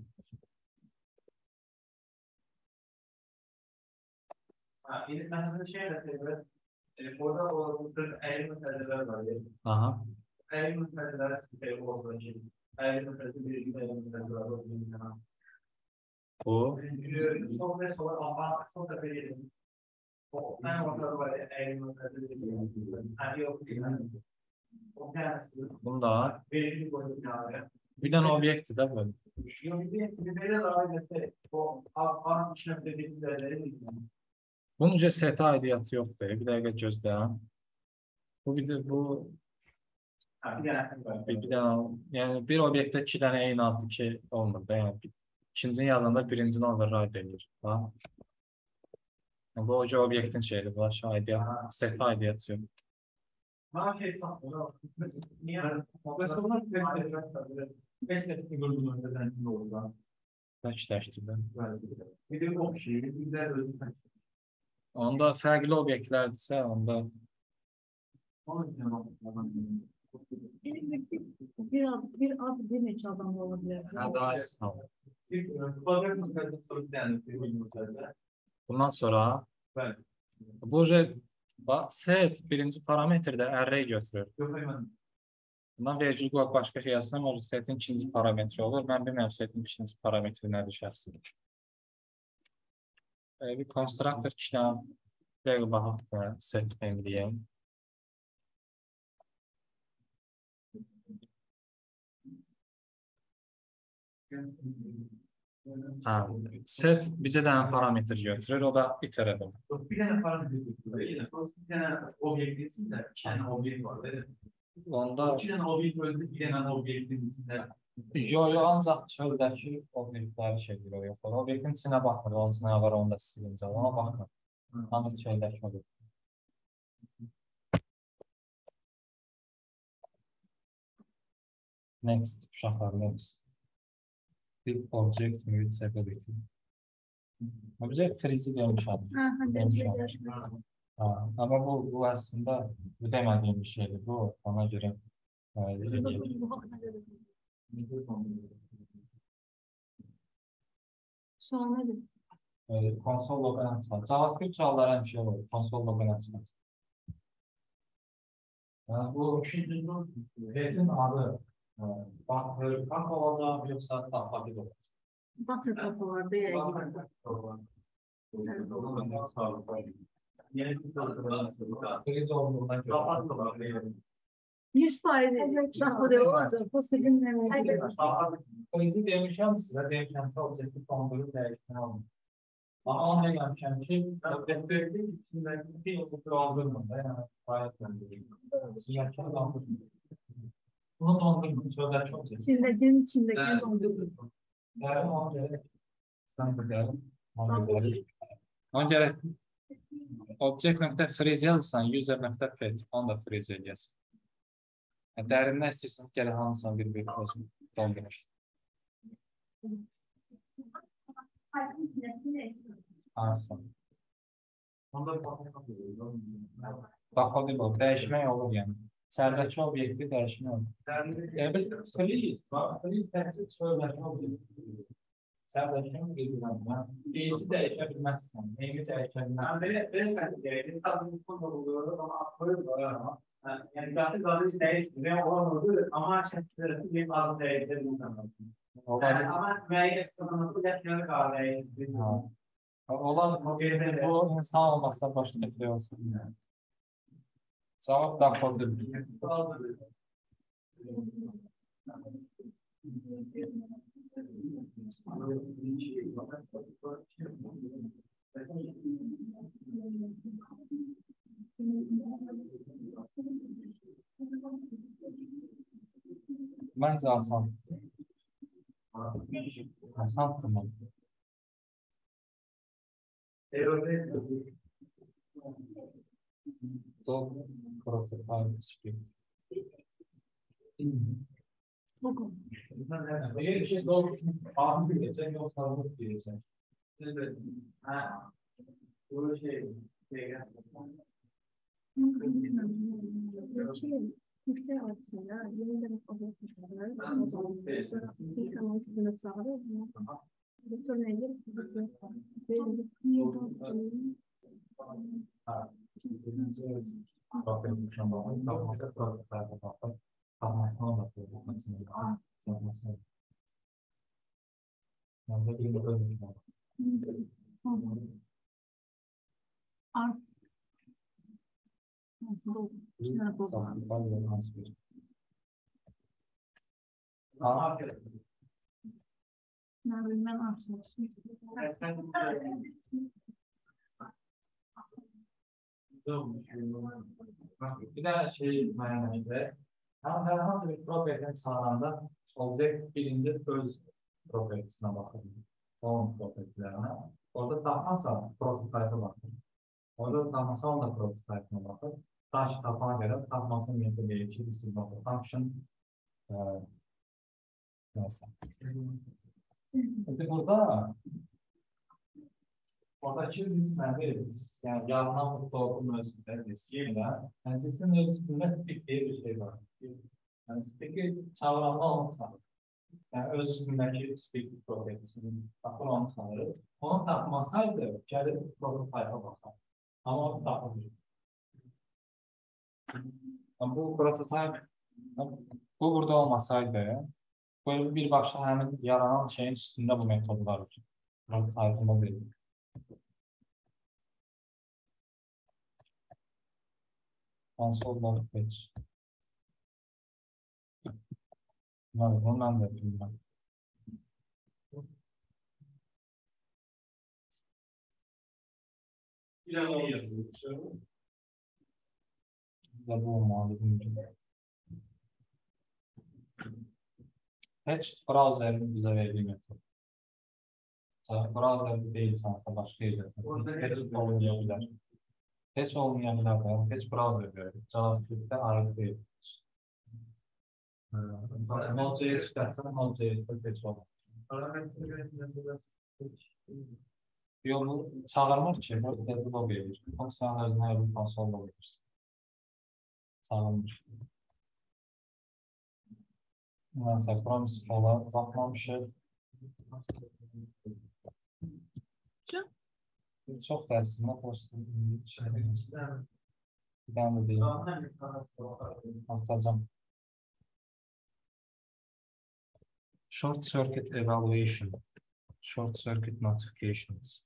ha yine ben de şey de söylüyorum. Orada o eğitim meseleler var ya. Aha. Eğitim meseleler sıkıntı olduğu için. Eğitim meseleleri bir meseleler var. Bu. Son ve sonra ama son da verelim. O ben orada var eğitim meseleleri. Hani yok. O kendisi. Bunda Belirli boyutlarda. bir dənə obyektdir də bu. Bir de daha mesela o an işlem dediğimiz yerleri bilmiyorum. Bunun üzrə set aidiyyatı yoxdur. Bir dəqiqə gözləyəm. Bu Ha, bir tane var. bir dənə, yəni bir obyektdə iki dənə eyni adlı ki olmur da. Yəni ikincini yazanda birincini override edir. Ha? Yəni, bu oca obyektin şeyidir. Bu aşağı aidiyyat, set aidiyyatı yox. Bana şey sanmıyor. Niye? Mesela bunlar bekledik gördüğüm önceden ne oldu? Təkləşdirdim. Bir de o şeyi bir de özü. Onda fərqli obyektlərdirsə, onda Bir ad bir neçə adam olabilir. daha istisna. Bakın Bundan sonra bu set birinci parametrdə array götürür. Bundan vergül qoyub başqa şey yazsam, o setin ikinci parametri olur. Mən bilmirəm setin ikinci parametri nədir şəxsi. Bir konstruktor işləm dəqiq baxaq set deyəm. Set bizə dənə parametr götürür, o da iterədir. Bir tane parametre bir tane obyektin içinde iki tane obyekt var. Onda İki tane obyekt öldü, bir tane obyektin içinde. ancaq çöldəki obyektləri şey yox. Obyektin içinə baxmır, onun içinə var, onu da silinəcək, ona baxmır. Ancaq çöldəki obyekt. Next, uşaqlar, next. Bir object mutability. Object freeze'i demişəm. Ama bu aslında bu demediğim bir şeydi. Bu ona göre Sonra nedir? konsol logan açmaz. JavaScript çağlar hem şey olur. Konsol logan açmaz. Bu retin adı kanka olacak yoksa tahtaki olacak. Batı kafalarda ya. Freeze olduğundan göre. 100% daha olacak. Bu sizin Freeze'i demişəm sizə, demişəm ki, objektif konduğu dəyişmə olmur. Ama ona demişəm ki, objektifin içindəki bir dondurmur da, yəni bayat dondurmur. Sinyakını dondurmur. Bunu dondurmur, sözlər çox çəkir. içindekini dondurur. Dərim ona görə, sən bir dərim, ona görə object.freeze yazırsan, user.pet, onu da freeze edəsən. Dərindən istəyirsən, gələ hamısan bir özün dondurur. Hansın? Baxalı bu, dəyişmək olur yəni. Sərdəki obyekti dəyişmək olur. Freeze təksir sözləşmə obyekti. Sərdəki obyektidən birinci dəyişə bilməzsən, neyini dəyişə bilməzsən. Benim tabii bu oluyor ama akıllı ama yani zaten değişmiyor olan oldu ama şartları bir bazı değiştirdiğini anlattım. Ama müeyyet tanımı yaşayan kahve. Olan bu insan olmazsa başka bir şey olsun. Cevap da kodur. Bence asan. Asan tamam. Doğru. Prototype speak. Bugün. Bir şey doğru. Abi diyecek yoksa sağlık diyecek. Evet. Ha. Bu şey. Yüksek aslında. Yeniden alışmışlar. Bir kanal hizmet sağlıyor. Doktor nedir? Bir de şey mühendislikte herhangi bir propertinin sağlananda object birinci öz propertisine bakılır. Onun propertilerine. Orada tapmazsa prototype'a bakılır. Orada tapmazsa onun da prototype'ına bakılır. Taş tapana göre tapmasının yöntemü gerekir. This is not a function. Neyse. Şimdi orada çizgisi neredeyiz? Yani yarına mutlu olduğum özgürlüğüyle yani sizin özgürlüğünde tipik diye bir şey var. Yani peki çağrılanma onu tanır. Yani özgürlüğündeki tipik propertisinin takımı onu tanır. Onu takmasaydı gelip prototype'a bakar. Ama onu takmıyor. Bu prototype bu burada olmasaydı böyle bir başka hemen yaranan şeyin üstünde bu metodlar var. Prototype'ında değil. Console log page. Bunu ben de yapayım. Da bu olmalı. Hiç browser'ın bize verdiği metod. Browser'da değilsen başka yerden. Hiç olmayabilir. Hiç olmayabilir. Hiç browser verir. JavaScript'te arı değil. Node.js çıkarsan Node.js'de hiç olmaz. Yolu çağırmak için bu deadlock verir. Fonksiyonlarını her bir konsolda verirsin. Sağlanmış. Mesela promise ola bakmamışım. Çok dersinde postum. Ben de değil. Atacağım. Short circuit evaluation. Short circuit notifications.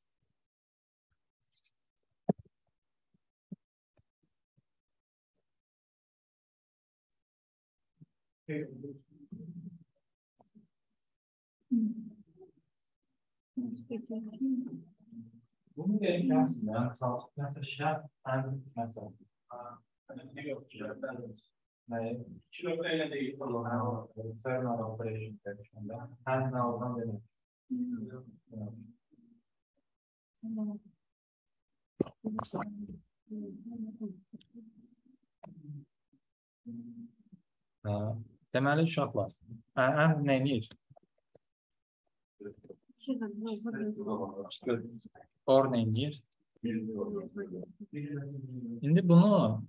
Bunu değiştirmişsin. Yani mesela şart mesela. Ne yok ki? Ne? Kilometre değil. Terminal operation demişimde. Her ne oradan demek. Deməli uşaqlar, ən neyini? İşte or neyini? Şimdi bunu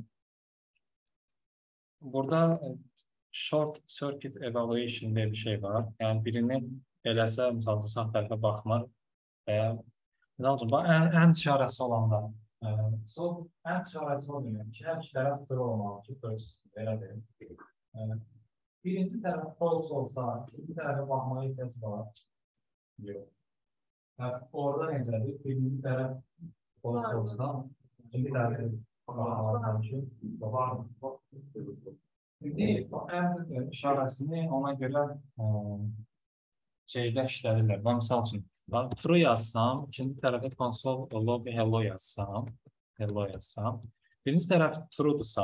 burada short circuit evaluation diye bir şey var. Yani birini eləsə, misal sağ tərəfə baxmır veya ən çarəsi olanda ən çarəsi olmayan ki, hər iki tərəf true olmalı ki, belə deyim. Birinci tərəf false olsa, ikinci tərəfə baxmaya ihtiyac var. Yox. Orada necədir? Birinci tərəf false olsa, ikinci tərəfə baxmalı ki, var. Şimdi ən işarəsini ona görə şeydə işlədirlər. Ben misal üçün true yazsam, ikinci tərəfə console log hello yazsam, Birinci tərəf true'dursa,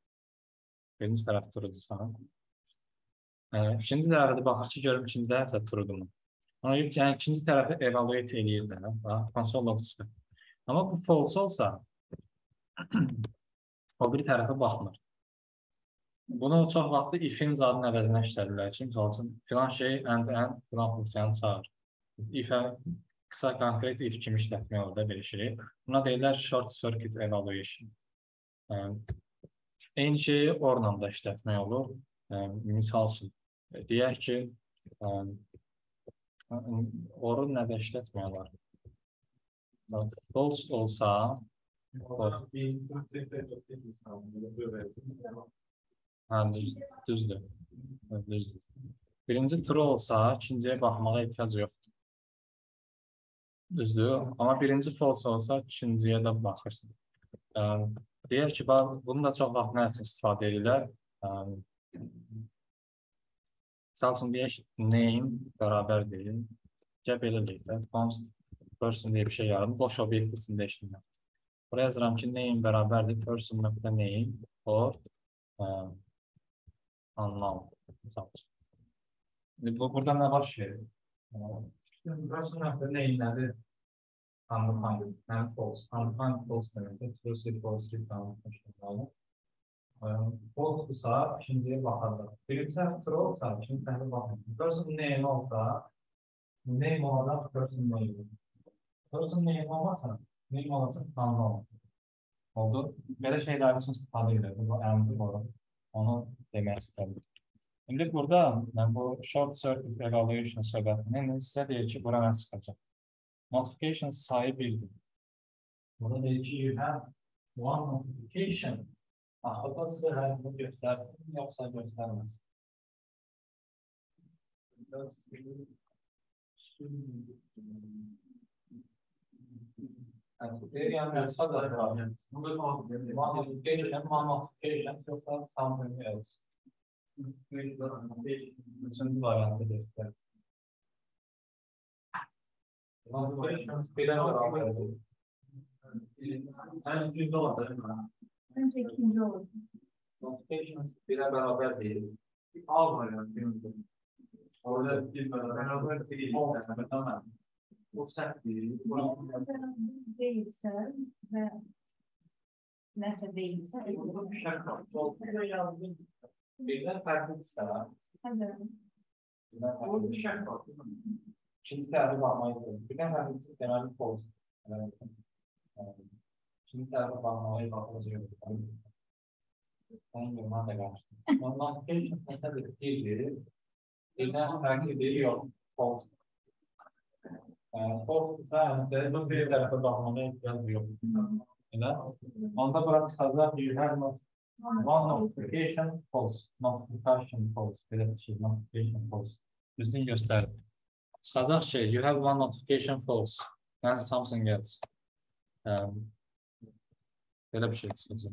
ikinci tərəfə də baxır ki, görüm ikinci tərəf də true'dur mu? Ona görə ki, yəni ikinci tərəfi evaluate eləyir də, console log çıxır. Amma bu false olsa, o bir tərəfə baxmır. Bunu çox vaxtı if-in zadının əvəzinə işlədirlər ki, misal üçün, filan şey and filan funksiyanı çağır. If-ə qısa konkret if kimi işlətmək olur da bir şey. Buna deyirlər short circuit evaluation. Eyni şeyi orla da işlətmək olur. Misal üçün, deyək ki, oru nədə işlətmək olar? False olsa, düzdür. Birinci true olsa, ikinciyə baxmağa ehtiyac yoxdur. Düzdür. Amma birinci false olsa, ikinciyə də baxırsın. Deyək ki, bunu da çox vaxt nə üçün istifadə edirlər? Misal üçün, deyək ki, name bərabər deyil. Gəl belə deyək də, const person deyə bir şey yarım, boş obyekt içində işləyir. Buraya yazıram ki, name bərabərdir, person.name or unknown. Burada nə var ki? Person.name nədir? Undefined, and false. Undefined false deməkdir. True, false, undefined. False-dursa, ikinciyə baxacaq. Birincisi true olsa, ikinci tərəfə baxacaq. Person name olsa, name olacaq, person name. Person name olmasa, name olacaq, unknown. Oldu. Belə şeylər üçün istifadə edir. Bu əmri olur. Onu demək istədim. Şimdi burada mən bu short circuit evaluation söhbətinin sizə deyir ki, bura nə çıxacaq? Notification sayı 1'dir. Burada deyir ki, you have one notification. Axırda sizə hər bunu göstərsin, yoxsa göstərməz. Yani mesaj var. One notification yoxsa something else. Üçüncü variantı göstərir. Bence ikinci olur. Notifications bire beraber değil. Orada bir beraber değil. O sert değil. Değilse ve neyse değilse. Burada bir şart var. Birden farklı isteler. Evet. Burada bir şart var. İkinci tərəfə baxmayı istedim. Birdən fərqlisi genelde false. İkinci tərəfə baxmayı baxacaq. Onun yorumuna da qarşıdır. Notifications nəsədir? Birdən fərqli biri yox. False. False-sa bir tərəfə baxmaya ehtiyac yox. Onda bura çıxacaq, you have one notification false. Notification false. Belə bir şey, notification false. Düzgün göstərir. Çıxacaq şey, you have one notification false. And something else. Belə bir şey çıxacaq.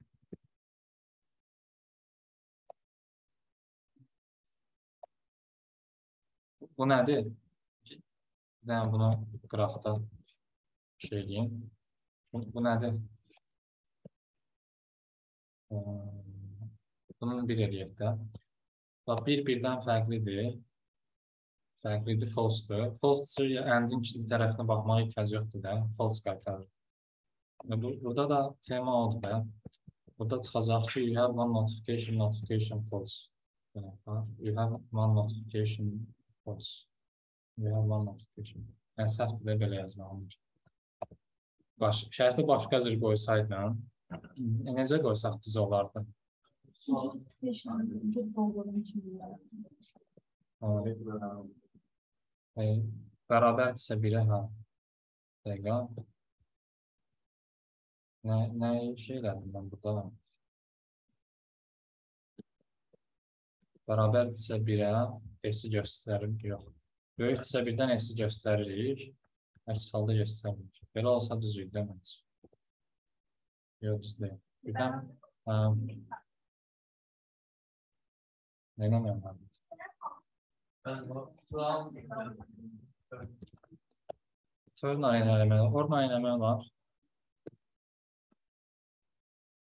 Bu nədir? Bir dənə bunu qıraqda şey deyim. Bu nədir? Bunun bir eləyək də. Bir-birdən fərqlidir. Fərqlidir, false-dur. False-dur, and-in ikinci tərəfinə baxmağa ehtiyac yoxdur da. False qaytarır. Burada da tema oldu da. Burada çıxacaq ki, you have one notification false. You have one notification false. You have one notification. Yəni, səhv də belə yazmağım. Şərti başqa cür qoysaydın, necə qoysaq düz olardı? Bərabərdirsə birə, dəqiqə. Nə şeylərdir mən burada? Bərabərdirsə birə, S-i göstərir, yox. Böyükdirsə birdən S-i göstəririk, əks halda göstəririk. Belə olsa düzüydü demək. Yox, düz deyil. Birdən, nə eləməyəm mən? Törlə eləmək olar, orla eləmək olar.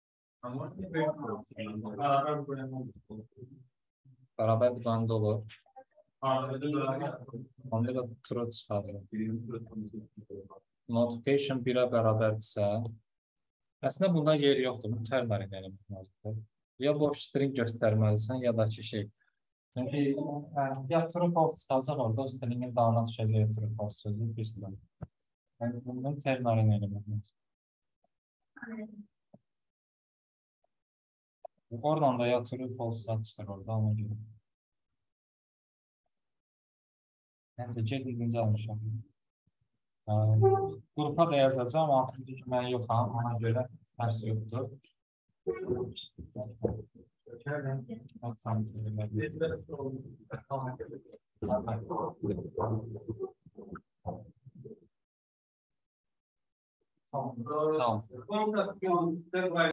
Bərabər budanda olur. Onda da true çıxarır. Notification 1-ə bərabərdirsə, əslində bunda yer yoxdur. Bu terlərin eləmək lazımdır. Ya boş string göstərməlisən, ya da ki şey. Çünki ya true false çıxacaq orada, o stringin dağına düşəcək true false sözü bir sıra. Yəni bunun terlərin eləmək lazım. Oradan da ya true false çıxır orada, ona görə. Neyse, gedince almışam. Grupa da yazacağım, altında ki mən yoxam, ona görə tərs yoxdur. Tamam.